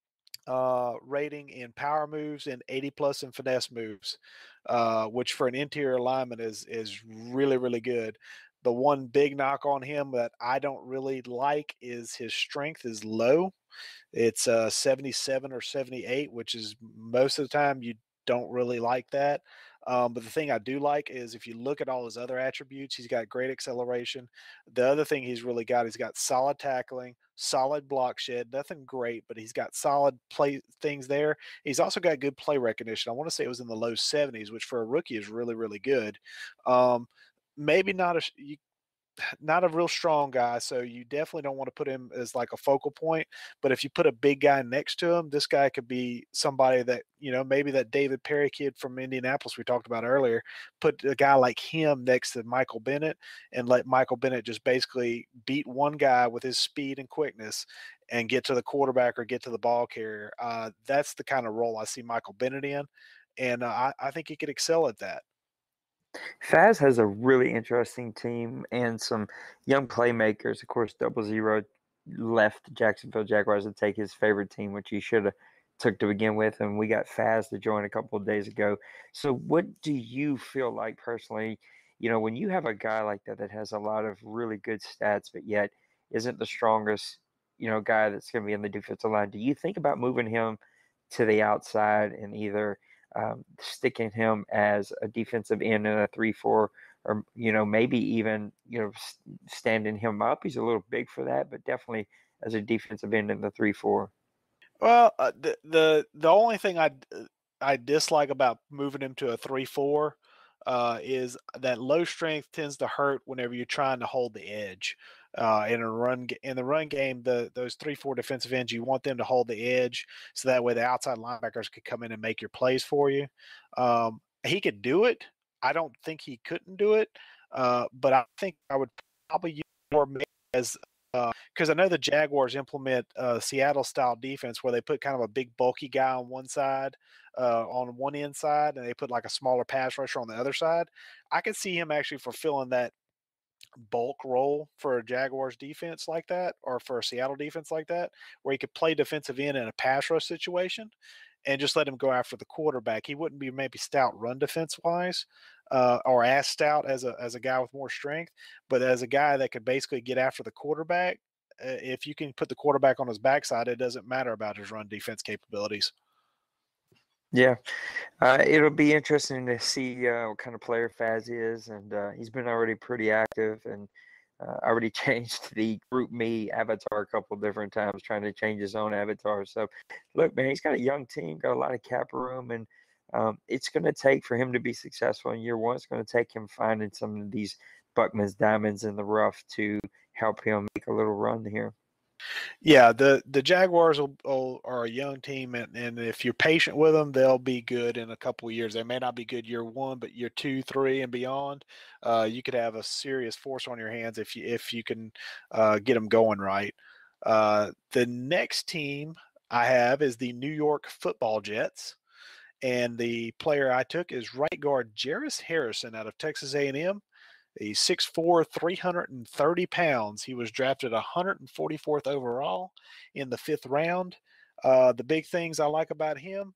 Speaker 2: rating in power moves and 80+ in finesse moves, which for an interior lineman is really, really good. The one big knock on him that I don't really like is his strength is low. It's 77 or 78, which is most of the time you don't really like that. But the thing I do like is if you look at all his other attributes, he's got great acceleration. The other thing he's got solid tackling, solid block shed, nothing great, but he's got solid play things there. He's also got good play recognition. I want to say it was in the low 70s, which for a rookie is really, really good. Um, Maybe not a real strong guy, so you definitely don't want to put him as like a focal point. But if you put a big guy next to him, this guy could be somebody that, maybe that David Perry kid from Indianapolis we talked about earlier, put a guy like him next to Michael Bennett and let Michael Bennett just basically beat one guy with his speed and quickness and get to the quarterback or get to the ball carrier. That's the kind of role I see Michael Bennett in, and I think he could excel at that.
Speaker 1: Faz has a really interesting team and some young playmakers. Of course, Double Zero left Jacksonville Jaguars to take his favorite team, which he should have took to begin with, and we got Faz to join a couple of days ago. So, what do you feel like personally? When you have a guy like that that has a lot of really good stats, but yet isn't the strongest, guy that's going to be in the defensive line, do you think about moving him to the outside and either sticking him as a defensive end in a 3-4, or maybe even standing him up? He's a little big for that, but definitely as a defensive end in the 3-4.
Speaker 2: Well, the only thing I dislike about moving him to a 3-4 is that low strength tends to hurt whenever you're trying to hold the edge. In the run game, those 3-4 defensive ends, you want them to hold the edge, so that way the outside linebackers could come in and make your plays for you. He could do it. I don't think he couldn't do it, but I think I would probably use more as because I know the Jaguars implement Seattle style defense where they put kind of a big bulky guy on one side, on one inside, and they put like a smaller pass rusher on the other side. I could see him actually fulfilling that bulk role for a Jaguars defense like that, or for a Seattle defense like that, where he could play defensive end in a pass rush situation and just let him go after the quarterback. He wouldn't be maybe stout run defense wise, or as stout as a guy with more strength, but as a guy that could basically get after the quarterback. If you can put the quarterback on his backside, it doesn't matter about his run defense capabilities.
Speaker 1: Yeah, it'll be interesting to see what kind of player Faz is, and he's been already pretty active, and already changed the Group Me avatar a couple of different times, trying to change his own avatar. So, look, man, he's got a young team, got a lot of cap room, and it's going to take for him to be successful in year one. It's going to take him finding some of these Buckman's diamonds in the rough to help him make a little run here.
Speaker 2: Yeah, the Jaguars are a young team, and if you're patient with them, they'll be good in a couple of years. They may not be good year one, but year 2, 3, and beyond, you could have a serious force on your hands if you can get them going right. The next team I have is the New York Football Jets, and the player I took is right guard Jairus Harrison out of Texas A&M. He's 6'4", 330 pounds. He was drafted 144th overall in the 5th round. The big things I like about him,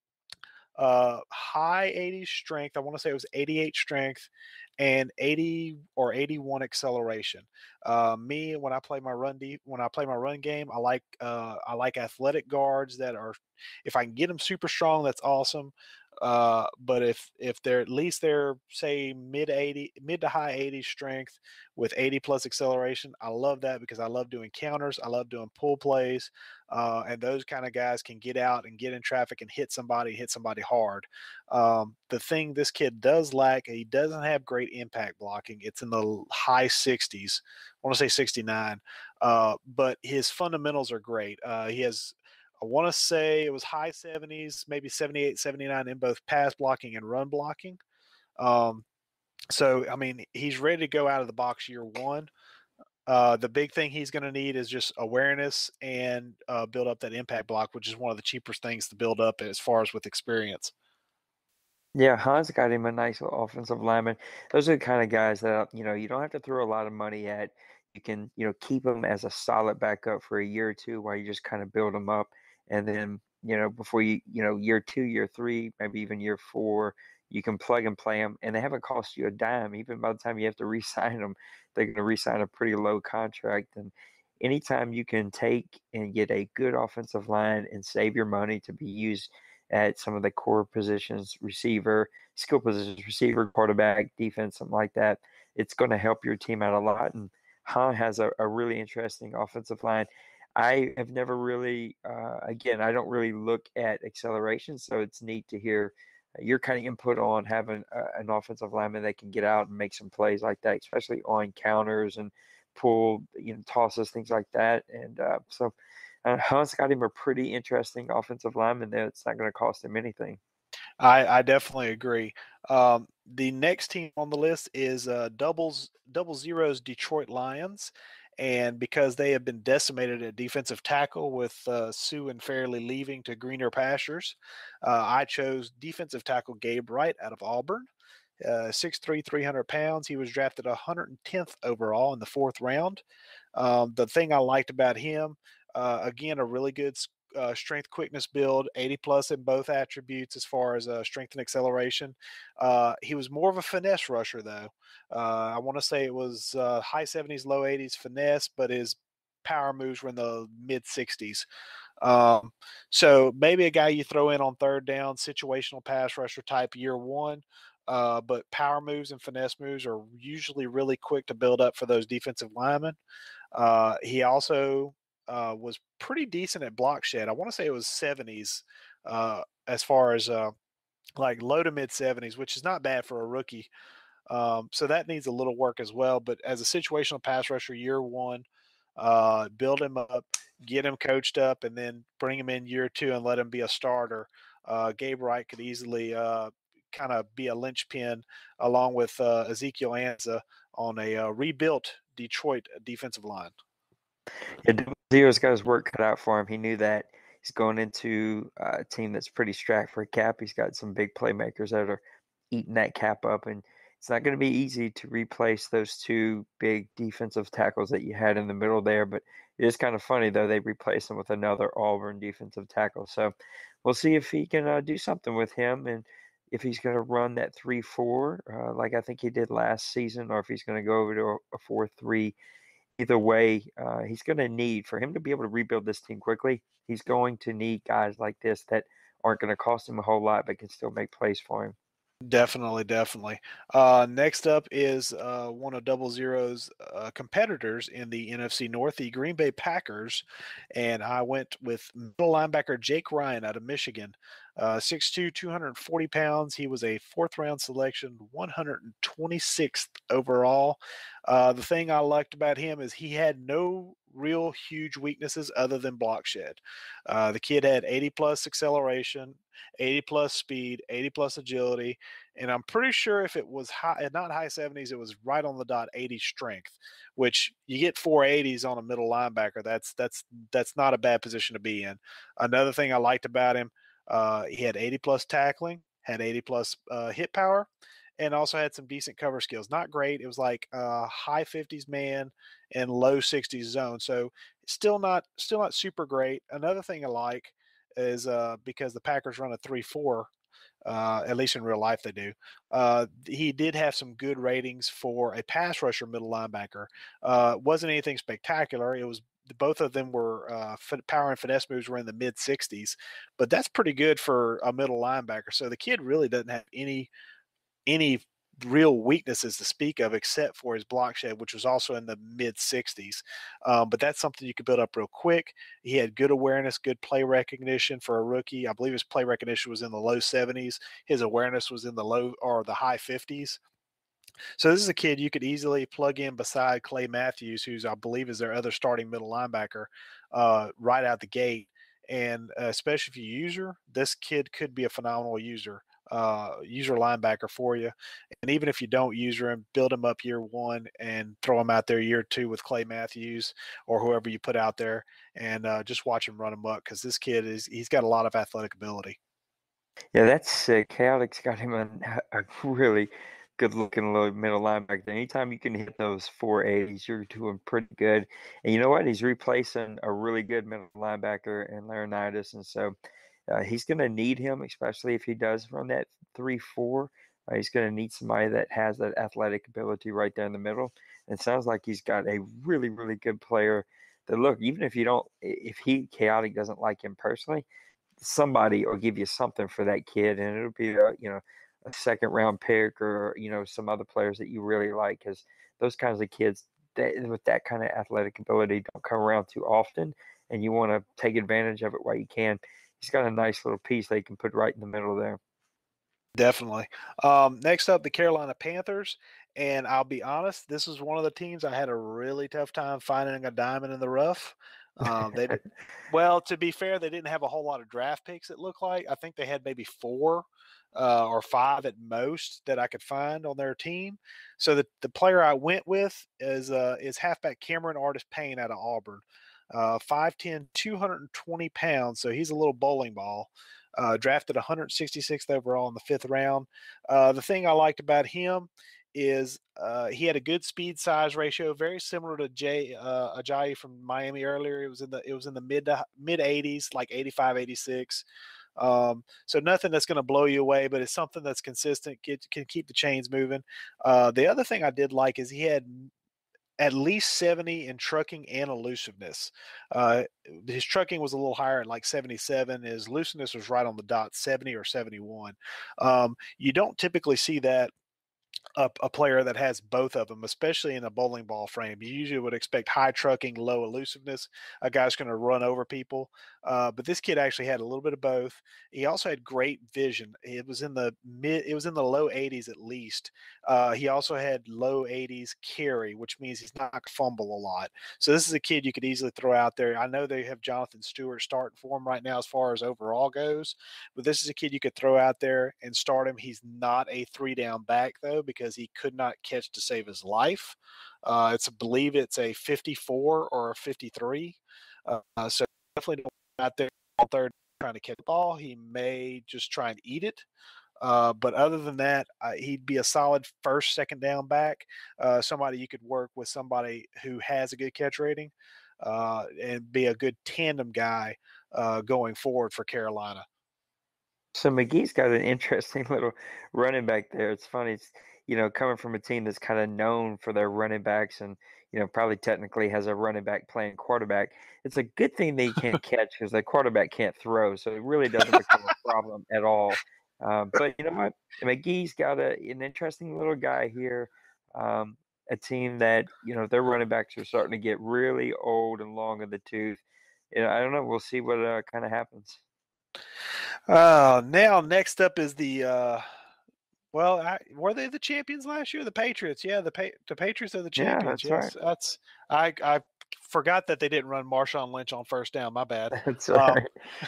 Speaker 2: high 80s strength. I want to say it was 88 strength and 80 or 81 acceleration. Me, when I play my run game, I like athletic guards that are, if I can get them super strong, that's awesome. But if they're at least they're say mid to high 80s strength with 80 plus acceleration, I love that because I love doing counters, I love doing pull plays, and those kind of guys can get out and get in traffic and hit somebody hard. The thing this kid does lack, he doesn't have great impact blocking. It's in the high 60s. I want to say 69, but his fundamentals are great. He has, I want to say it was high 70s, maybe 78, 79 in both pass blocking and run blocking. So, I mean, he's ready to go out of the box year one. The big thing he's going to need is just awareness and build up that impact block, which is one of the cheapest things to build up as far as with experience.
Speaker 1: Yeah, Hans got him a nice offensive lineman. Those are the kind of guys that, you don't have to throw a lot of money at. You can, keep them as a solid backup for a year or two while you just kind of build them up. And then, before year 2, year 3, maybe even year 4, you can plug and play them. And they haven't cost you a dime. Even by the time you have to re-sign them, they're going to re-sign a pretty low contract. And anytime you can take and get a good offensive line and save your money to be used at some of the core positions, receiver, skill positions, receiver, quarterback, defense, something like that, it's going to help your team out a lot. And Han has a really interesting offensive line. I have never really, again, I don't really look at acceleration, so it's neat to hear your kind of input on having an offensive lineman that can get out and make some plays like that, especially on counters and pull, tosses, things like that. And so Hunt's got him a pretty interesting offensive lineman there. It's not going to cost him anything.
Speaker 2: I definitely agree. The next team on the list is Double Zero's Detroit Lions. And because they have been decimated at defensive tackle with Sue and Fairley leaving to greener pastures, I chose defensive tackle Gabe Wright out of Auburn. 6'3", 300 pounds. He was drafted 110th overall in the 4th round. The thing I liked about him, again, a really good strength, quickness, build, 80 plus in both attributes as far as strength and acceleration. He was more of a finesse rusher, though. I want to say it was high 70s, low 80s finesse, but his power moves were in the mid 60s. Um, so maybe a guy you throw in on third down, situational pass rusher type year one. But power moves and finesse moves are usually really quick to build up for those defensive linemen. He also was pretty decent at block shed. I want to say it was 70s as far as like low to mid 70s, which is not bad for a rookie. So that needs a little work as well. But as a situational pass rusher, year one, build him up, get him coached up, and then bring him in year two and let him be a starter. Gabe Wright could easily kind of be a linchpin along with Ezekiel Anza on a rebuilt Detroit defensive line.
Speaker 1: Yeah, Zio's got his work cut out for him. He knew that he's going into a team that's pretty strapped for a cap. He's got some big playmakers that are eating that cap up, and it's not going to be easy to replace those two big defensive tackles that you had in the middle there. But it is kind of funny, though, they replaced him with another Auburn defensive tackle. So we'll see if he can do something with him and if he's going to run that 3-4 like I think he did last season, or if he's going to go over to a 4-3. Either way, he's going to need, for him to be able to rebuild this team quickly, he's going to need guys like this that aren't going to cost him a whole lot but can still make plays for him.
Speaker 2: Definitely, definitely. Next up is one of Double Zero's competitors in the NFC North, the Green Bay Packers, and I went with middle linebacker Jake Ryan out of Michigan. 6'2", 240 pounds. He was a fourth-round selection, 126th overall. The thing I liked about him is he had no real huge weaknesses other than block shed. The kid had 80-plus acceleration, 80-plus speed, 80-plus agility, and I'm pretty sure if it was not high 70s, it was right on the dot 80 strength, which you get 480s on a middle linebacker. That's not a bad position to be in. Another thing I liked about him, he had 80-plus tackling, had 80-plus hit power, and also had some decent cover skills. Not great. It was like high 50s man and low 60s zone. So still not super great. Another thing I like is because the Packers run a 3-4, at least in real life they do. He did have some good ratings for a pass rusher middle linebacker. Wasn't anything spectacular. It was both of them were power and finesse moves were in the mid 60s, but that's pretty good for a middle linebacker. So the kid really doesn't have any real weaknesses to speak of except for his block shed, which was also in the mid 60s. But that's something you could build up real quick. He had good awareness, good play recognition for a rookie. I believe his play recognition was in the low 70s. His awareness was in the low or the high 50s. So this is a kid you could easily plug in beside Clay Matthews, who's I believe is their other starting middle linebacker, right out the gate. And especially if you user, this kid could be a phenomenal user linebacker for you. And even if you don't user him, build him up year one and throw him out there year two with Clay Matthews or whoever you put out there, and just watch him run him up because this kid he's got a lot of athletic ability.
Speaker 1: Yeah, that's sick. Chaotic's got him a really good-looking little middle linebacker. Anytime you can hit those 480s, you're doing pretty good. And you know what? He's replacing a really good middle linebacker in Laurinaitis, and so he's going to need him, especially if he does run that 3-4. He's going to need somebody that has that athletic ability right there in the middle. And it sounds like he's got a really, really good player. That look, even if Chaotic doesn't like him personally, somebody will give you something for that kid, and it'll be a second round pick or some other players that you really like, because those kinds of kids with that kind of athletic ability don't come around too often, and you want to take advantage of it while you can. He's got a nice little piece they can put right in the middle there.
Speaker 2: Definitely. Next up, the Carolina Panthers. And I'll be honest, this is one of the teams I had a really tough time finding a diamond in the rough. Well, to be fair, they didn't have a whole lot of draft picks, it looked like. I think they had maybe 4 or 5 at most that I could find on their team. So the player I went with is halfback Cameron Artis-Payne out of Auburn. 5'10", 220 pounds, so he's a little bowling ball. Drafted 166th overall in the 5th round. The thing I liked about him is he had a good speed size ratio, very similar to Jay Ajayi from Miami earlier. It was in the mid 80s, like 85, 86. So nothing that's going to blow you away, but it's something that's consistent, can keep the chains moving. The other thing I did like is he had at least 70 in trucking and elusiveness. Uh, his trucking was a little higher at like 77. His elusiveness was right on the dot, 70 or 71. You don't typically see that a player that has both of them, especially in a bowling ball frame. You usually would expect high trucking, low elusiveness. A guy's going to run over people, but this kid actually had a little bit of both. He also had great vision. It was in the low 80s at least. He also had low 80s carry, which means he's not going to fumble a lot. So this is a kid you could easily throw out there. I know they have Jonathan Stewart starting for him right now as far as overall goes, but this is a kid you could throw out there and start him. He's not a 3 down back though, because he could not catch to save his life. I believe it's a 54 or a 53. So definitely don't go out there on third trying to catch the ball. He may just try and eat it. But other than that, he'd be a solid first, second down back. Somebody you could work with, somebody who has a good catch rating, and be a good tandem guy going forward for Carolina.
Speaker 1: So McGee's got an interesting little running back there. It's funny, coming from a team that's kind of known for their running backs and, probably technically has a running back playing quarterback. It's a good thing they can't catch because the quarterback can't throw. So it really doesn't become a problem at all. But you know what? McGee's got an interesting little guy here. A team that, their running backs are starting to get really old and long in the tooth. I don't know. We'll see what kind of happens.
Speaker 2: Now next up is were they the champions last year? The Patriots, yeah, the Patriots are the
Speaker 1: Yeah,
Speaker 2: champions.
Speaker 1: that's right.
Speaker 2: Yes, I forgot that they didn't run Marshawn Lynch on first down. My bad.
Speaker 1: That's
Speaker 2: Um,
Speaker 1: right.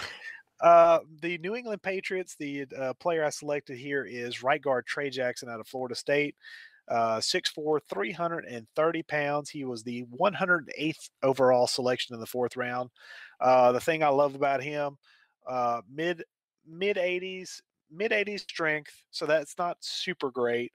Speaker 2: the New England Patriots, the player I selected here is right guard Trey Jackson out of Florida State. 6'4", 330 pounds. He was the 108th overall selection in the fourth round. The thing I love about him, mid 80s, mid 80s strength, so that's not super great.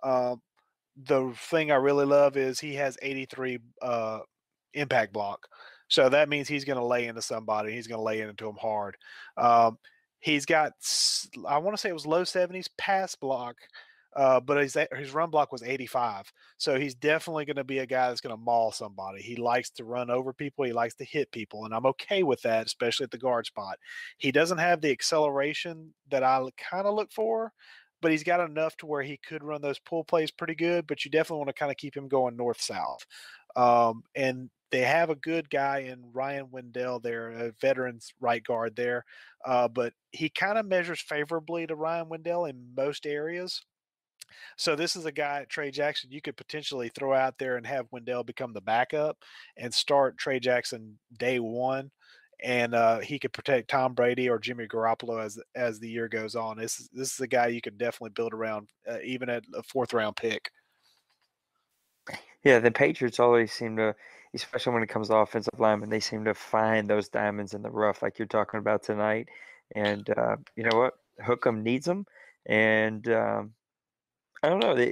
Speaker 2: The thing I really love is he has 83 impact block. So that means he's going to lay into somebody. He's going to lay into him hard. He's got, I want to say it was low 70s pass block, but his run block was 85. So he's definitely going to be a guy that's going to maul somebody. He likes to run over people. He likes to hit people, and I'm okay with that, especially at the guard spot. He doesn't have the acceleration that I kind of look for, but he's got enough to where he could run those pull plays pretty good, but you definitely want to kind of keep him going north-south. And they have a good guy in Ryan Wendell there, a veteran's right guard there, but he kind of measures favorably to Ryan Wendell in most areas. So this is a guy, Trey Jackson, you could potentially throw out there and have Wendell become the backup and start Trey Jackson day one, and he could protect Tom Brady or Jimmy Garoppolo as the year goes on. This is a guy you can definitely build around, even at a fourth round pick.
Speaker 1: Yeah, the Patriots always seem to, especially when it comes to offensive linemen, they seem to find those diamonds in the rough, like you're talking about tonight. And you know what? Hookem needs them, and I don't know.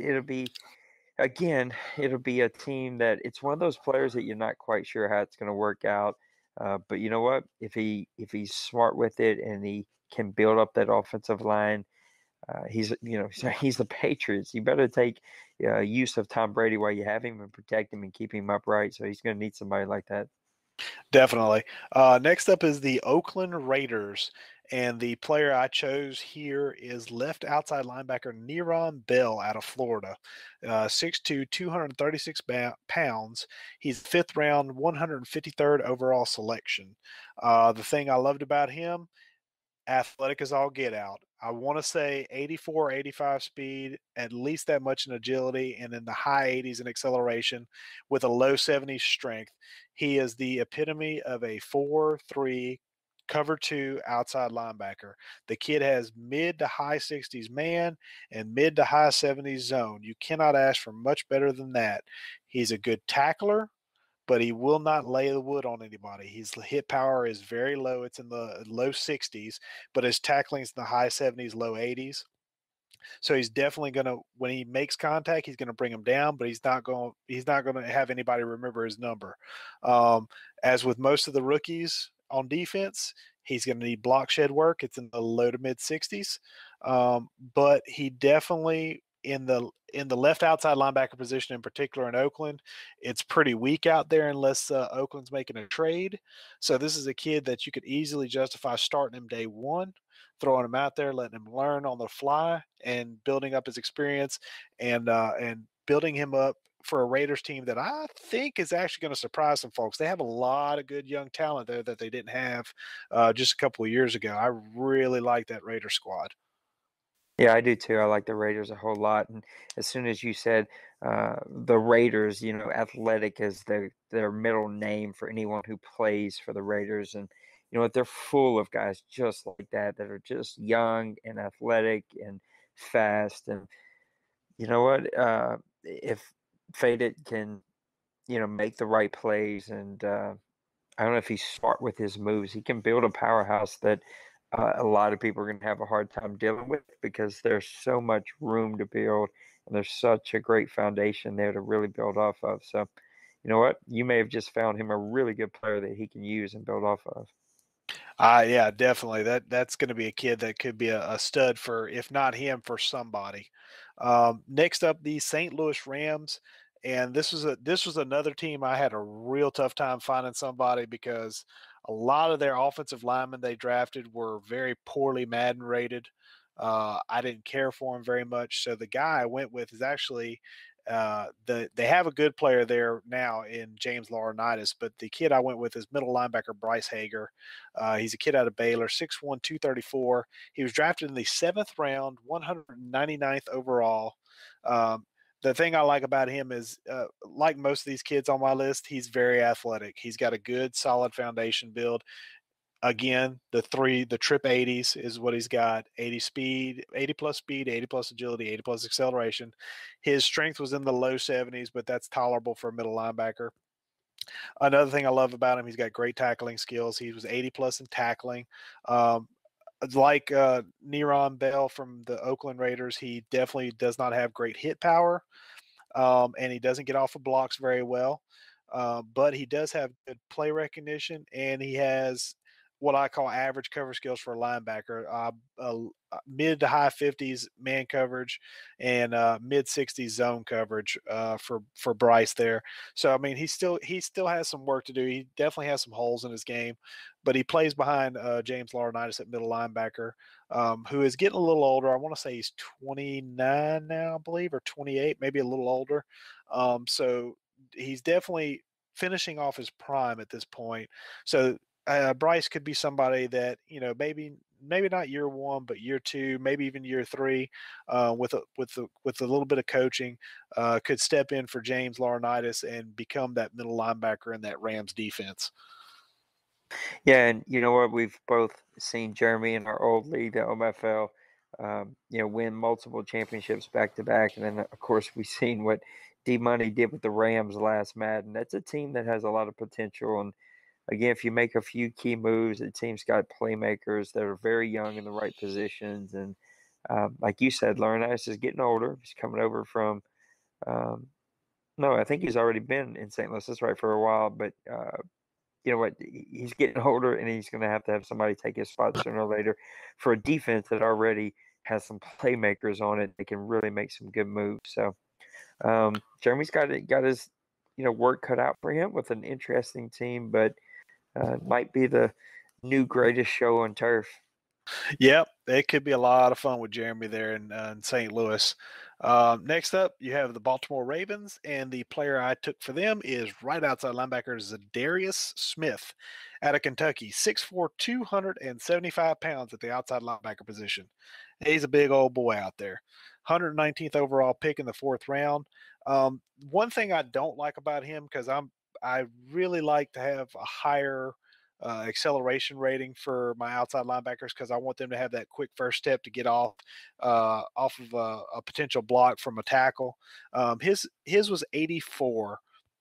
Speaker 1: It'll be a team that it's one of those players that you're not quite sure how it's going to work out. But you know what? If he's smart with it and he can build up that offensive line, he's the Patriots. You better take use of Tom Brady while you have him and protect him and keep him upright. So he's going to need somebody like that.
Speaker 2: Definitely. Next up is the Oakland Raiders, and the player I chose here is left outside linebacker Neron Bell out of Florida. 6'2", 236 pounds. He's fifth round, 153rd overall selection. The thing I loved about him, athletic as all get out. I want to say 84, 85 speed, at least that much in agility, and in the high 80s in acceleration with a low 70s strength. He is the epitome of a 4-3 cover 2 outside linebacker. The kid has mid to high 60s man and mid to high 70s zone. You cannot ask for much better than that. He's a good tackler, but he will not lay the wood on anybody. His hit power is very low. It's in the low 60s, but his tackling is in the high 70s, low 80s. So he's definitely gonna when he makes contact, he's gonna bring him down, but he's not gonna have anybody remember his number. Um, as with most of the rookies on defense, he's gonna need block shed work. It's in the low to mid 60s, but he definitely in the left outside linebacker position in particular in Oakland, it's pretty weak out there unless Oakland's making a trade. So this is a kid that you could easily justify starting him day one, throwing him out there, letting him learn on the fly, and building up his experience, and building him up for a Raiders team that I think is actually going to surprise some folks. They have a lot of good young talent there that they didn't have just a couple of years ago. I really like that Raiders squad.
Speaker 1: Yeah, I do too. I like the Raiders a whole lot. And as soon as you said the Raiders, athletic is their middle name for anyone who plays for the Raiders. And you know what? They're full of guys just like that are just young and athletic and fast. And you know what? If Faded can, make the right plays and I don't know if he's smart with his moves. He can build a powerhouse that a lot of people are going to have a hard time dealing with because there's so much room to build and there's such a great foundation there to really build off of. So, you know what? You may have just found him a really good player that he can use and build off of.
Speaker 2: Yeah, definitely. That's going to be a kid that could be a stud for, if not him, for somebody. Next up, the St. Louis Rams, and this was another team I had a real tough time finding somebody because a lot of their offensive linemen they drafted were very poorly Madden rated. I didn't care for him very much, so the guy I went with is actually they have a good player there now in James Laurinaitis, but the kid I went with is middle linebacker Bryce Hager. He's a kid out of Baylor, 6'1", 234. He was drafted in the 7th round, 199th overall. The thing I like about him is, like most of these kids on my list, he's very athletic. He's got a good, solid foundation build. Again, the trip 80s is what he's got. 80 plus speed, 80 plus agility, 80 plus acceleration. His strength was in the low 70s, but that's tolerable for a middle linebacker. Another thing I love about him, he's got great tackling skills. He was 80 plus in tackling. Um, like Neron Bell from the Oakland Raiders, he definitely does not have great hit power, and he doesn't get off of blocks very well. But he does have good play recognition, and he has what I call average cover skills for a linebacker. Mid to high 50s man coverage and mid 60s zone coverage for Bryce there. So I mean, he still has some work to do. He definitely has some holes in his game, but he plays behind James Laurinaitis at middle linebacker, who is getting a little older. I want to say he's 29 now, I believe, or 28, maybe a little older. So he's definitely finishing off his prime at this point. So Bryce could be somebody that maybe not year one, but year two, maybe even year three, with a little bit of coaching, could step in for James Laurinaitis and become that middle linebacker in that Rams defense.
Speaker 1: Yeah, and you know what? We've both seen Jeremy in our old league, the OMFL, win multiple championships back to back, and then of course we've seen what D Money did with the Rams last Madden. That's a team that has a lot of potential, and again, if you make a few key moves, the team's got playmakers that are very young in the right positions, and like you said, Laurinaitis is getting older. He's coming over from um, no, I think he's already been in St. Louis. That's right for a while, but you know what? He's getting older, and he's going to have somebody take his spot sooner or later for a defense that already has some playmakers on it. They can really make some good moves. So Jeremy's got his work cut out for him with an interesting team, but might be the new greatest show on turf.
Speaker 2: Yep, it could be a lot of fun with Jeremy there in St. Louis. Next up, you have the Baltimore Ravens, and the player I took for them is right outside linebacker Zadarius Smith out of Kentucky, 6'4", 275 pounds at the outside linebacker position. He's a big old boy out there. 119th overall pick in the 4th round. One thing I don't like about him, because I really like to have a higher acceleration rating for my outside linebackers because I want them to have that quick first step to get off of a potential block from a tackle. His was 84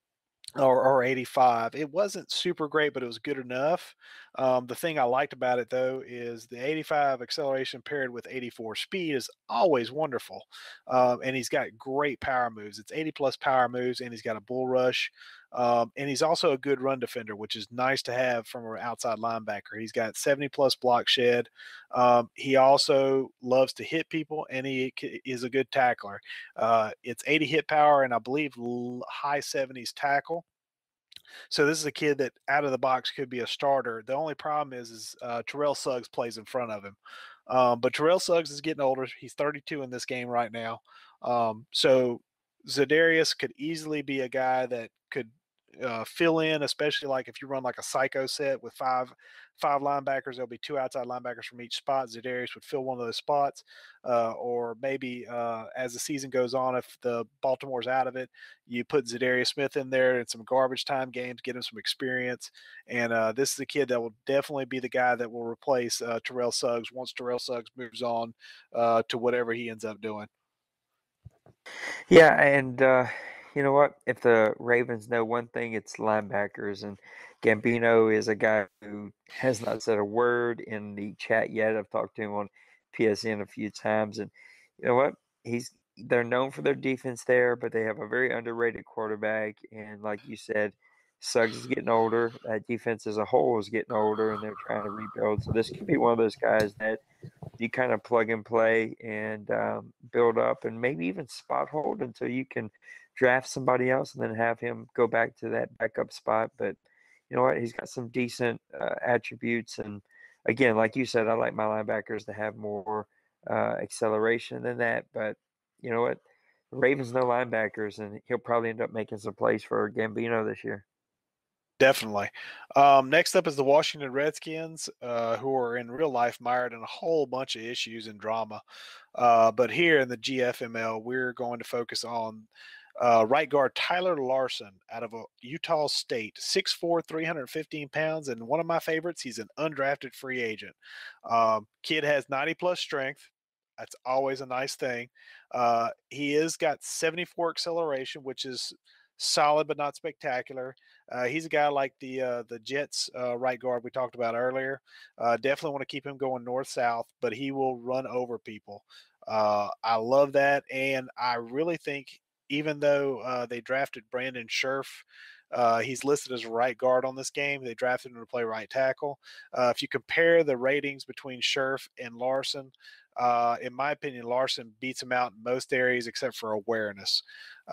Speaker 2: or 85. It wasn't super great, but it was good enough. The thing I liked about it though is the 85 acceleration paired with 84 speed is always wonderful. And he's got great power moves. It's 80 plus power moves, and he's got a bull rush. And he's also a good run defender, which is nice to have from an outside linebacker. He's got 70 plus block shed. He also loves to hit people, and is a good tackler. It's 80 hit power, and I believe high 70s tackle. So this is a kid that out of the box could be a starter. The only problem is Terrell Suggs plays in front of him. But Terrell Suggs is getting older. He's 32 in this game right now. So Zadarius could easily be a guy that could fill in, especially like if you run like a psycho set with five linebackers. There'll be two outside linebackers from each spot. Zadarius would fill one of those spots, or maybe as the season goes on, if the Baltimore's out of it, you put Zadarius Smith in there in some garbage time games, get him some experience. And this is a kid that will definitely be the guy that will replace Terrell Suggs once Terrell Suggs moves on to whatever he ends up doing.
Speaker 1: Yeah, and you know what? If the Ravens know one thing, it's linebackers. And Gambino is a guy who has not said a word in the chat yet. I've talked to him on PSN a few times, and you know what? They're known for their defense there, but they have a very underrated quarterback. And like you said, Suggs is getting older. That defense as a whole is getting older, and they're trying to rebuild. So this could be one of those guys that you kind of plug and play and build up and maybe even spot hold until you can draft somebody else and then have him go back to that backup spot. But you know what? He's got some decent attributes. And again, like you said, I like my linebackers to have more acceleration than that. But you know what? The Ravens no linebackers, and he'll probably end up making some plays for Gambino this year.
Speaker 2: Definitely. Next up is the Washington Redskins, who are in real life mired in a whole bunch of issues and drama. But here in the GFML, we're going to focus on right guard Tyler Larson out of Utah State, 6'4", 315 pounds, and one of my favorites, he's an undrafted free agent. Kid has 90 plus strength. That's always a nice thing. He has got 74 acceleration, which is solid but not spectacular. He's a guy like the Jets right guard we talked about earlier. Definitely want to keep him going north south, but he will run over people. I love that, and I really think even though they drafted Brandon Scherf, he's listed as a right guard on this game. They drafted him to play right tackle. If you compare the ratings between Scherf and Larson, in my opinion, Larson beats him out in most areas except for awareness.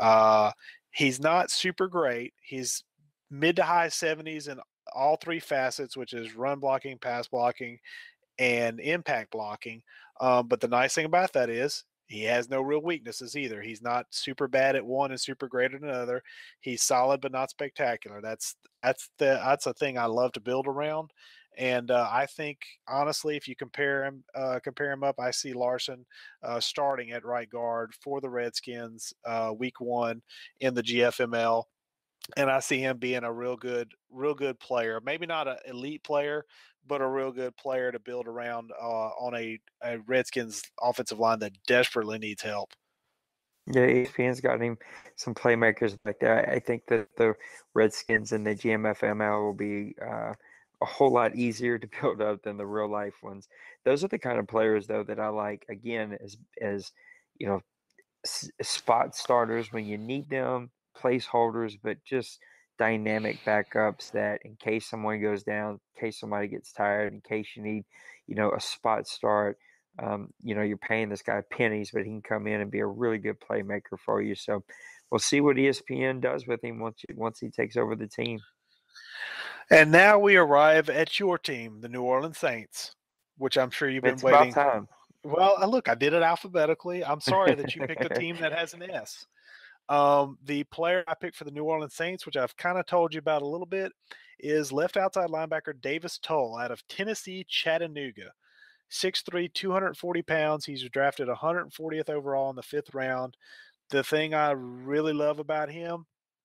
Speaker 2: He's not super great. He's mid to high 70s in all three facets, which is run blocking, pass blocking, and impact blocking. But the nice thing about that is he has no real weaknesses either. He's not super bad at one and super great at another. He's solid but not spectacular. That's a thing I love to build around. And I think honestly, if you compare him up, I see Larson starting at right guard for the Redskins week 1 in the GFML, and I see him being a real good player. Maybe not an elite player, but a real good player to build around on a Redskins offensive line that desperately needs help.
Speaker 1: Yeah, ESPN's got him some playmakers like that. I think that the Redskins and the GMFML will be a whole lot easier to build up than the real life ones. Those are the kind of players, though, that I like. Again, as you know, spot starters when you need them, placeholders, but just dynamic backups that in case someone goes down, in case somebody gets tired, in case you need, a spot start. You're paying this guy pennies, but he can come in and be a really good playmaker for you. So we'll see what ESPN does with him once he takes over the team.
Speaker 2: And now we arrive at your team, the New Orleans Saints, which I'm sure you've been
Speaker 1: It's
Speaker 2: waiting.
Speaker 1: about time.
Speaker 2: Well, look, I did it alphabetically. I'm sorry that you picked a team that has an S. The player I picked for the New Orleans Saints, which I've kind of told you about a little bit, is left outside linebacker Davis Tull out of Tennessee Chattanooga. 6'3", 240 pounds. He's drafted 140th overall in the 5th round. The thing I really love about him,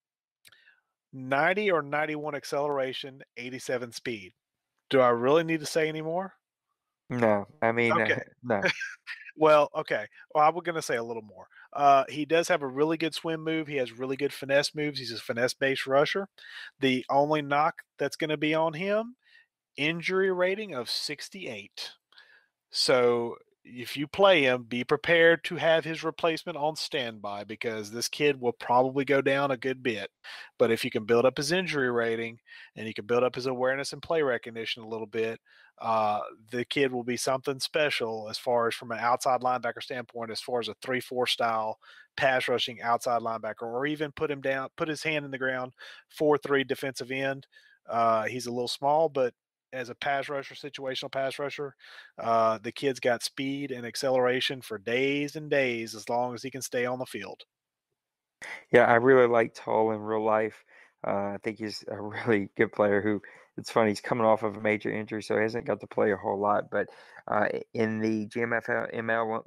Speaker 2: 90 or 91 acceleration, 87 speed. Do I really need to say any more?
Speaker 1: No, I mean,
Speaker 2: Okay.
Speaker 1: no.
Speaker 2: Well, okay. Well, I was going to say a little more. He does have a really good swim move. He has really good finesse moves. He's a finesse-based rusher. The only knock that's going to be on him, injury rating of 68. So if you play him, be prepared to have his replacement on standby because this kid will probably go down a good bit. But if you can build up his injury rating and you can build up his awareness and play recognition a little bit, the kid will be something special as far as from an outside linebacker standpoint, as far as a 3-4 style pass rushing outside linebacker, or even put him down, put his hand in the ground, 4-3 defensive end. He's a little small, but as a pass rusher, situational pass rusher, the kid's got speed and acceleration for days and days as long as he can stay on the field.
Speaker 1: Yeah, I really like Tull in real life. I think he's a really good player who, it's funny, he's coming off of a major injury, so he hasn't got to play a whole lot. But in the GMFL ML,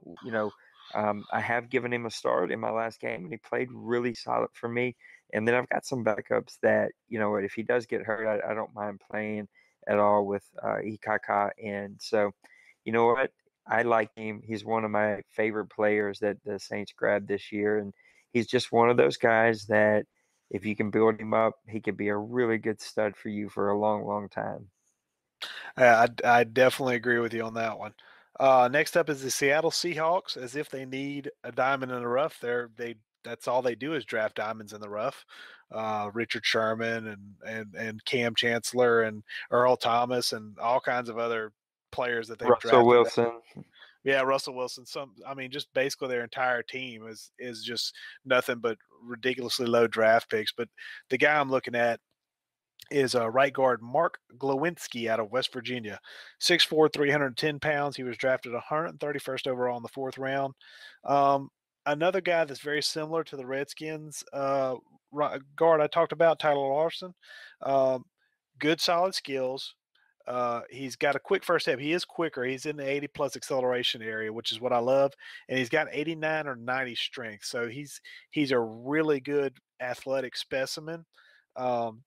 Speaker 1: I have given him a start in my last game, and he played really solid for me. And then I've got some backups that, if he does get hurt, I don't mind playing at all with Ikaka. And so, you know what? I like him. He's one of my favorite players that the Saints grabbed this year, and he's just one of those guys that if you can build him up, he could be a really good stud for you for a long, long time.
Speaker 2: I definitely agree with you on that one. Next up is the Seattle Seahawks. As if they need a diamond in the rough, that's all they do is draft diamonds in the rough. Richard Sherman and Cam Chancellor and Earl Thomas and all kinds of other players that they've
Speaker 1: Russell
Speaker 2: drafted.
Speaker 1: Wilson.
Speaker 2: Yeah, Russell Wilson. Just basically their entire team is just nothing but ridiculously low draft picks. But the guy I'm looking at is right guard Mark Glowinski out of West Virginia, 6'4", 310 pounds. He was drafted 131st overall in the fourth round. Another guy that's very similar to the Redskins guard I talked about, Tyler Larson. Um, Good, solid skills. He's got a quick first step. He is quicker. He's in the 80 plus acceleration area, which is what I love. And he's got 89 or 90 strength. So he's a really good athletic specimen. Um,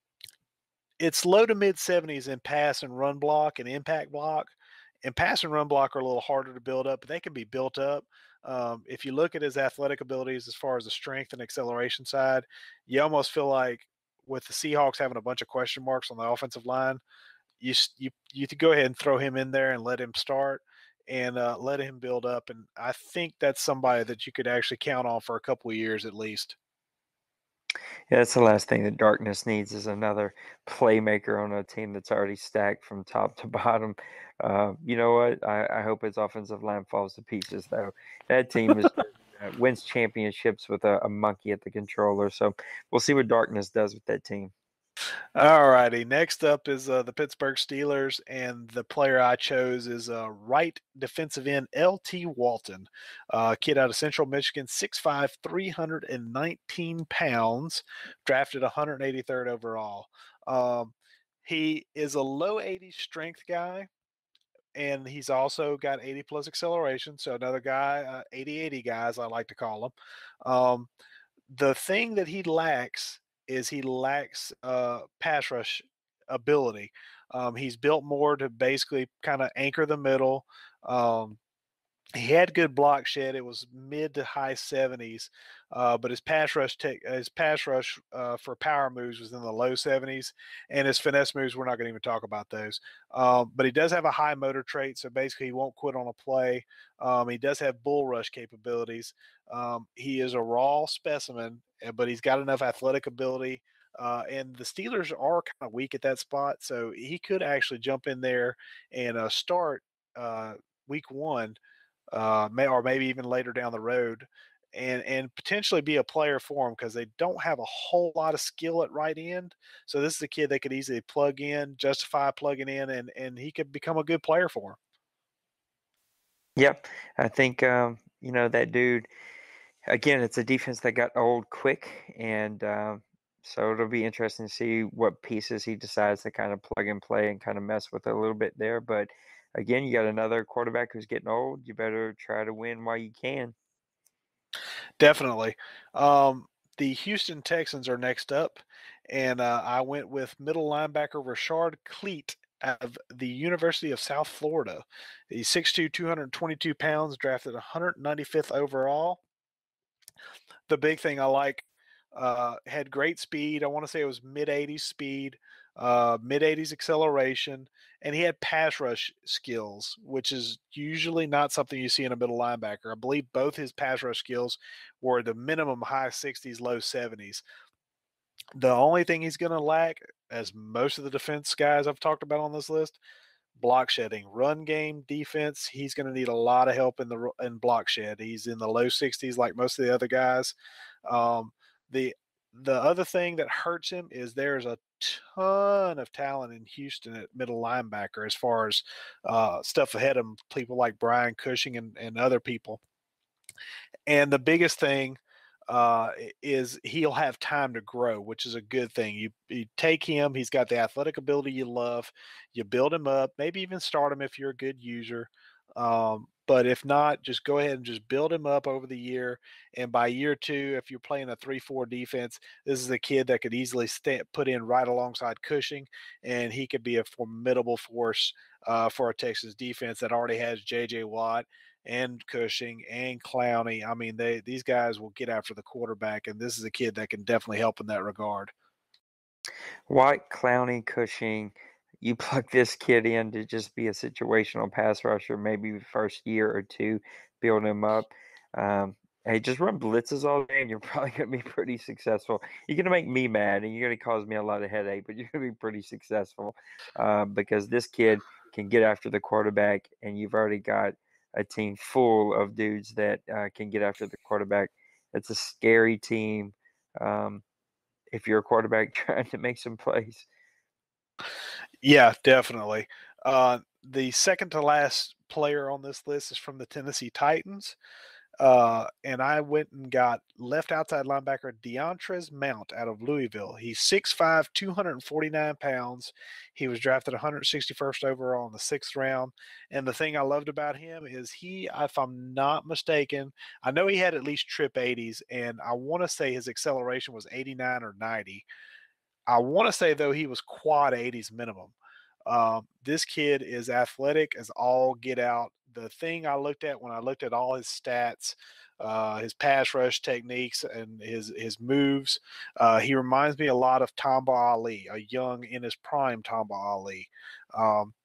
Speaker 2: it's low to mid 70s in pass and run block and impact block. And pass and run block are a little harder to build up, but they can be built up. If you look at his athletic abilities as far as the strength and acceleration side, you almost feel like with the Seahawks having a bunch of question marks on the offensive line, you to go ahead and throw him in there and let him start and let him build up. And I think that's somebody that you could actually count on for a couple of years at least.
Speaker 1: Yeah, that's the last thing that Darkness needs is another playmaker on a team that's already stacked from top to bottom. You know what? I hope its offensive line falls to pieces, though. That team is wins championships with a monkey at the controller. So we'll see what Darkness does with that team.
Speaker 2: All righty. Next up is the Pittsburgh Steelers, and the player I chose is right defensive end L.T. Walton, kid out of Central Michigan, 6'5", 319 pounds, drafted 183rd overall. He is a low 80s strength guy, and he's also got 80 plus acceleration. So another guy, 80-80 guys, I like to call him. The thing that he lacks pass rush ability. He's built more to basically kind of anchor the middle. He had good block shed. It was mid to high 70s, but his pass rush for power moves was in the low 70s, and his finesse moves, we're not going to even talk about those. But he does have a high motor trait, so basically he won't quit on a play. He does have bull rush capabilities. He is a raw specimen, but he's got enough athletic ability. And the Steelers are kind of weak at that spot, so he could actually jump in there and start week one, or maybe even later down the road, and potentially be a player for them because they don't have a whole lot of skill at right end. So this is a kid they could easily plug in, justify plugging in, and he could become a good player for them.
Speaker 1: Yep, I think that dude. Again, it's a defense that got old quick, and so it'll be interesting to see what pieces he decides to kind of plug and play and kind of mess with a little bit there. But again, you got another quarterback who's getting old. You better try to win while you can.
Speaker 2: Definitely. The Houston Texans are next up, and I went with middle linebacker Rashard Cleat out of the University of South Florida. He's 6'2", 222 pounds, drafted 195th overall. The big thing I like, had great speed. I want to say it was mid 80s speed, mid 80s acceleration, and he had pass rush skills, which is usually not something you see in a middle linebacker. I believe both his pass rush skills were the minimum high 60s, low 70s. The only thing he's going to lack, as most of the defense guys I've talked about on this list, block shedding, run game, defense. He's going to need a lot of help in block shed. He's in the low 60s like most of the other guys. Um, the the other thing that hurts him is there's a ton of talent in Houston at middle linebacker as far as stuff ahead of him, people like Brian Cushing and other people. And the biggest thing is he'll have time to grow, which is a good thing. You take him, he's got the athletic ability you love. You build him up, maybe even start him if you're a good user. But if not, just go ahead and just build him up over the year. And by year two, if you're playing a 3-4 defense, this is a kid that could easily put in right alongside Cushing, and he could be a formidable force for a Texas defense that already has J.J. Watt and Cushing and Clowney. I mean, these guys will get after the quarterback, and this is a kid that can definitely help in that regard.
Speaker 1: White, Clowney, Cushing, you plug this kid in to just be a situational pass rusher, maybe the first year or two, build him up. Hey, just run blitzes all day, and you're probably going to be pretty successful. You're going to make me mad, and you're going to cause me a lot of headache, but you're going to be pretty successful because this kid can get after the quarterback, and you've already got a team full of dudes that can get after the quarterback. It's a scary team if you're a quarterback trying to make some plays.
Speaker 2: Yeah, definitely. The second to last player on this list is from the Tennessee Titans. And I went and got left outside linebacker Deontrez Mount out of Louisville. He's 6'5", 249 pounds. He was drafted 161st overall in the 6th round. And the thing I loved about him is if I'm not mistaken, I know he had at least trip 80s, and I want to say his acceleration was 89 or 90. I want to say, though, he was quad 80s minimum. This kid is athletic as all get out. The thing I looked at when I looked at all his stats, his pass rush techniques, and his moves, he reminds me a lot of Tamba Ali, a young in his prime Tamba Ali. Um,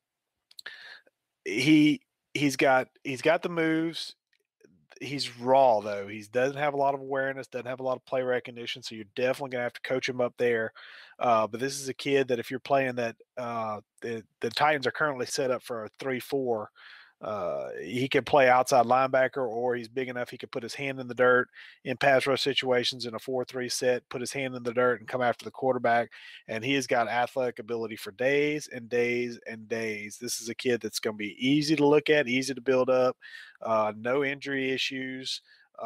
Speaker 2: he's got the moves. He's raw though. He doesn't have a lot of awareness, doesn't have a lot of play recognition, so you're definitely gonna have to coach him up there. But this is a kid that if you're playing that, the Titans are currently set up for a 3-4. He can play outside linebacker, or he's big enough he could put his hand in the dirt in pass rush situations in a 4-3 set, put his hand in the dirt and come after the quarterback. And he has got athletic ability for days and days and days. This is a kid that's going to be easy to look at, easy to build up, no injury issues.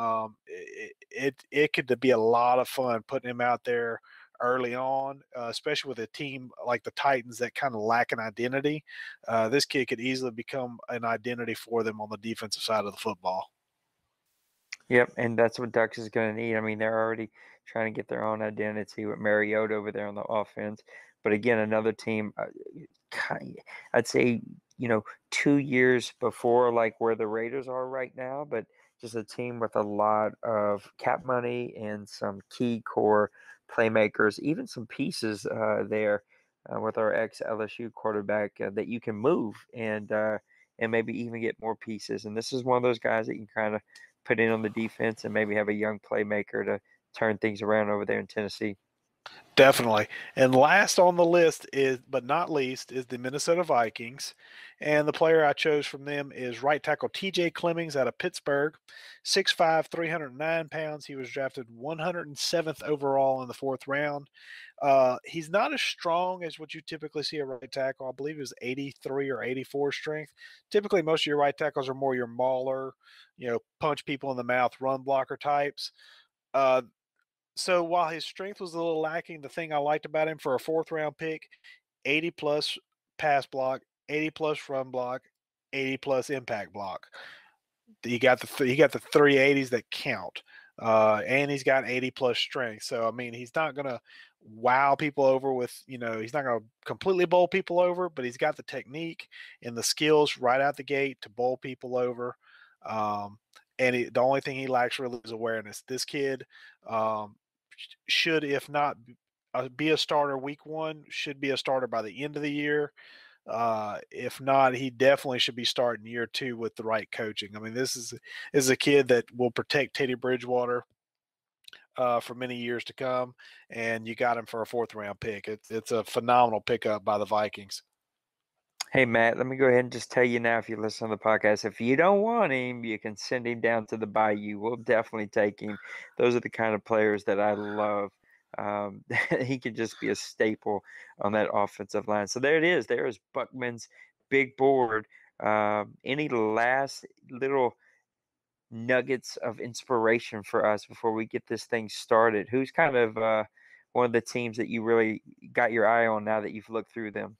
Speaker 2: It could be a lot of fun putting him out there early on, especially with a team like the Titans that kind of lack an identity. This kid could easily become an identity for them on the defensive side of the football.
Speaker 1: Yep, and that's what Ducks is going to need. I mean, they're already trying to get their own identity with Mariota over there on the offense. But again, another team, I'd say, 2 years before like where the Raiders are right now, but just a team with a lot of cap money and some key core playmakers, even some pieces there with our ex-LSU quarterback that you can move and maybe even get more pieces. And this is one of those guys that you can kind of put in on the defense and maybe have a young playmaker to turn things around over there in Tennessee.
Speaker 2: Definitely. And last on the list but not least, is the Minnesota Vikings. And the player I chose from them is right tackle TJ Clemmings out of Pittsburgh, 6'5", 309 pounds. He was drafted 107th overall in the 4th round. He's not as strong as what you typically see a right tackle. I believe he was 83 or 84 strength. Typically, most of your right tackles are more your mauler, punch people in the mouth, run blocker types. So while his strength was a little lacking, the thing I liked about him for a 4th round pick, 80 plus pass block, 80 plus run block, 80 plus impact block. He got the 380s that count. And he's got 80+ strength. So I mean, he's not gonna wow people over with, he's not gonna completely bowl people over, but he's got the technique and the skills right out the gate to bowl people over. Um, and the only thing he lacks really is awareness. This kid um, should, if not be a starter week one, should be a starter by the end of the year. If not, he definitely should be starting year two with the right coaching. I mean, this is a kid that will protect Teddy Bridgewater for many years to come, and you got him for a fourth round pick. It's a phenomenal pickup by the Vikings.
Speaker 1: Hey, Matt, let me go ahead and just tell you now, if you listen to the podcast, if you don't want him, you can send him down to the Bayou. We'll definitely take him. Those are the kind of players that I love. He could just be a staple on that offensive line. So there it is. There's Buckman's big board. Any last little nuggets of inspiration for us before we get this thing started? Who's kind of one of the teams that you really got your eye on now that you've looked through them?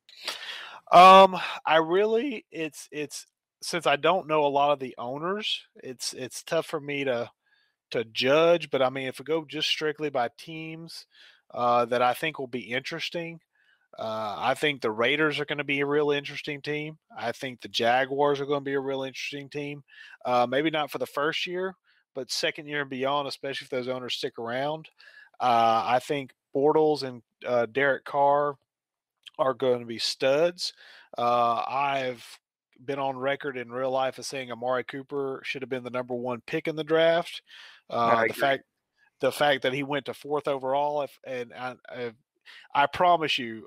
Speaker 2: I really, it's since I don't know a lot of the owners, it's tough for me to judge. But I mean, if we go just strictly by teams that I think will be interesting, I think the Raiders are going to be a real interesting team. I think the Jaguars are going to be a real interesting team. Maybe not for the first year, but second year and beyond, especially if those owners stick around. I think Bortles and Derek Carr are going to be studs. I've been on record in real life as saying Amari Cooper should have been the number one pick in the draft.
Speaker 1: I
Speaker 2: The
Speaker 1: agree.
Speaker 2: fact that he went to fourth overall, I promise you,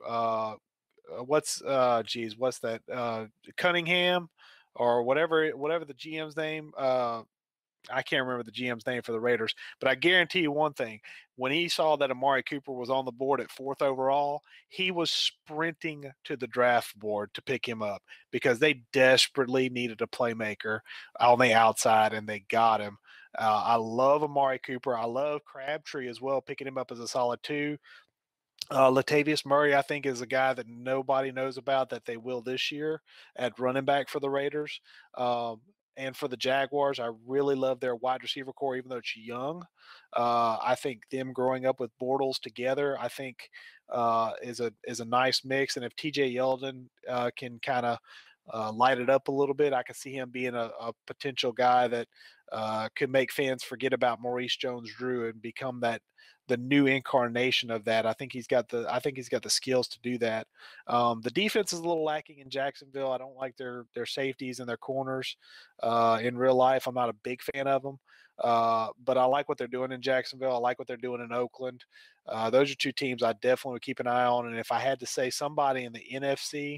Speaker 2: what's that? Cunningham or whatever the GM's name. I can't remember the GM's name for the Raiders, but I guarantee you one thing: when he saw that Amari Cooper was on the board at fourth overall, he was sprinting to the draft board to pick him up because they desperately needed a playmaker on the outside, and they got him. I love Amari Cooper. I love Crabtree as well, picking him up as a solid two. Latavius Murray, I think, is a guy that nobody knows about that they will this year at running back for the Raiders. Um, and for the Jaguars, I really love their wide receiver core, even though it's young. I think them growing up with Bortles together, I think, is a nice mix. And if TJ Yeldon can kind of light it up a little bit, I can see him being a potential guy that could make fans forget about Maurice Jones-Drew and become the new incarnation of that. I think he's got the skills to do that. The defense is a little lacking in Jacksonville. I don't like their safeties and their corners. In real life, I'm not a big fan of them. But I like what they're doing in Jacksonville. I like what they're doing in Oakland. Those are two teams I definitely would keep an eye on. And if I had to say somebody in the NFC,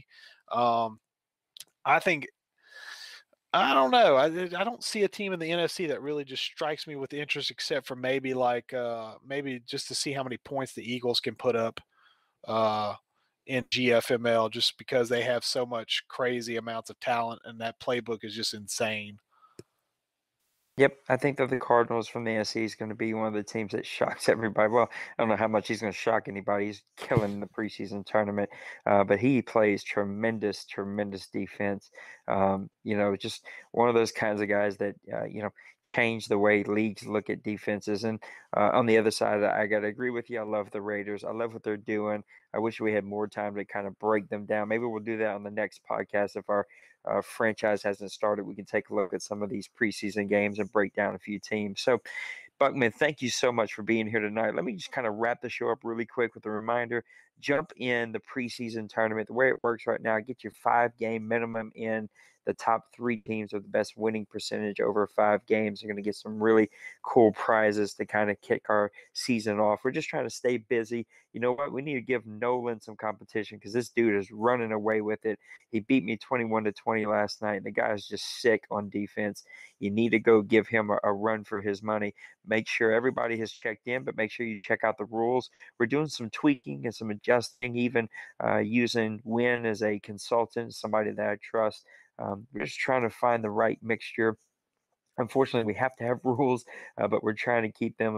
Speaker 2: I think I don't know. I don't see a team in the NFC that really just strikes me with interest, except for maybe just to see how many points the Eagles can put up uh, in GFML, just because they have so much crazy amounts of talent and that playbook is just insane.
Speaker 1: Yep, I think that the Cardinals from the NFC is going to be one of the teams that shocks everybody. Well, I don't know how much he's going to shock anybody. He's killing the preseason tournament, but he plays tremendous, tremendous defense. Just one of those kinds of guys that change the way leagues look at defenses. And on the other side, I got to agree with you. I love the Raiders. I love what they're doing. I wish we had more time to kind of break them down. Maybe we'll do that on the next podcast if our franchise hasn't started. We can take a look at some of these preseason games and break down a few teams. So, Buckman, thank you so much for being here tonight. Let me just kind of wrap the show up really quick with a reminder. Jump in the preseason tournament. The way it works right now, get your 5-game minimum in. The top 3 teams with the best winning percentage over 5 games are going to get some really cool prizes to kind of kick our season off. We're just trying to stay busy. You know what? We need to give Nolan some competition because this dude is running away with it. He beat me 21-20 last night, and the guy is just sick on defense. You need to go give him a run for his money. Make sure everybody has checked in, but make sure you check out the rules. We're doing some tweaking and some adjusting, even using Win as a consultant, somebody that I trust. We're just trying to find the right mixture. Unfortunately, we have to have rules, but we're trying to keep them as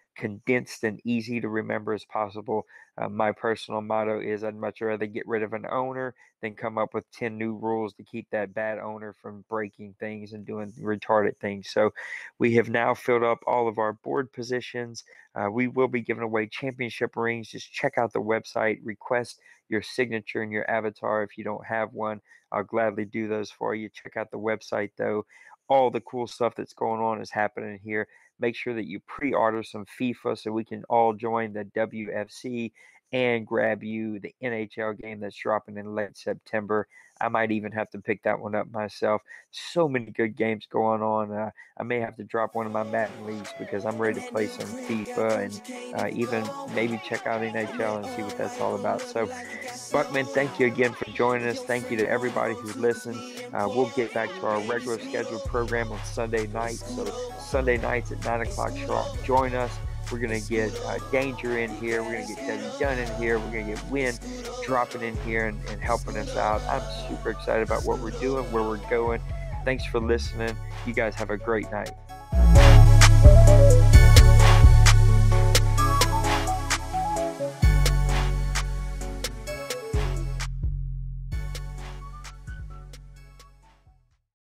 Speaker 1: condensed and easy to remember as possible. My personal motto is I'd much rather get rid of an owner than come up with 10 new rules to keep that bad owner from breaking things and doing retarded things. So we have now filled up all of our board positions. We will be giving away championship rings. Just check out the website, request your signature and your avatar if you don't have one. I'll gladly do those for you. Check out the website, though. All the cool stuff that's going on is happening here. Make sure that you pre-order some FIFA so we can all join the WFC and grab you the NHL game that's dropping in late September. I might even have to pick that one up myself. So many good games going on. I may have to drop one of my Madden leagues because I'm ready to play some FIFA and even maybe check out NHL and see what that's all about. So, Buckman, thank you again for joining us. Thank you to everybody who listened. We'll get back to our regular scheduled program on Sunday nights. So Sunday nights at 9 o'clock sharp, join us. We're going to get Danger in here. We're going to get Debbie Dunn in here. We're going to get Win dropping in here and helping us out. I'm super excited about what we're doing, where we're going. Thanks for listening. You guys have a great night.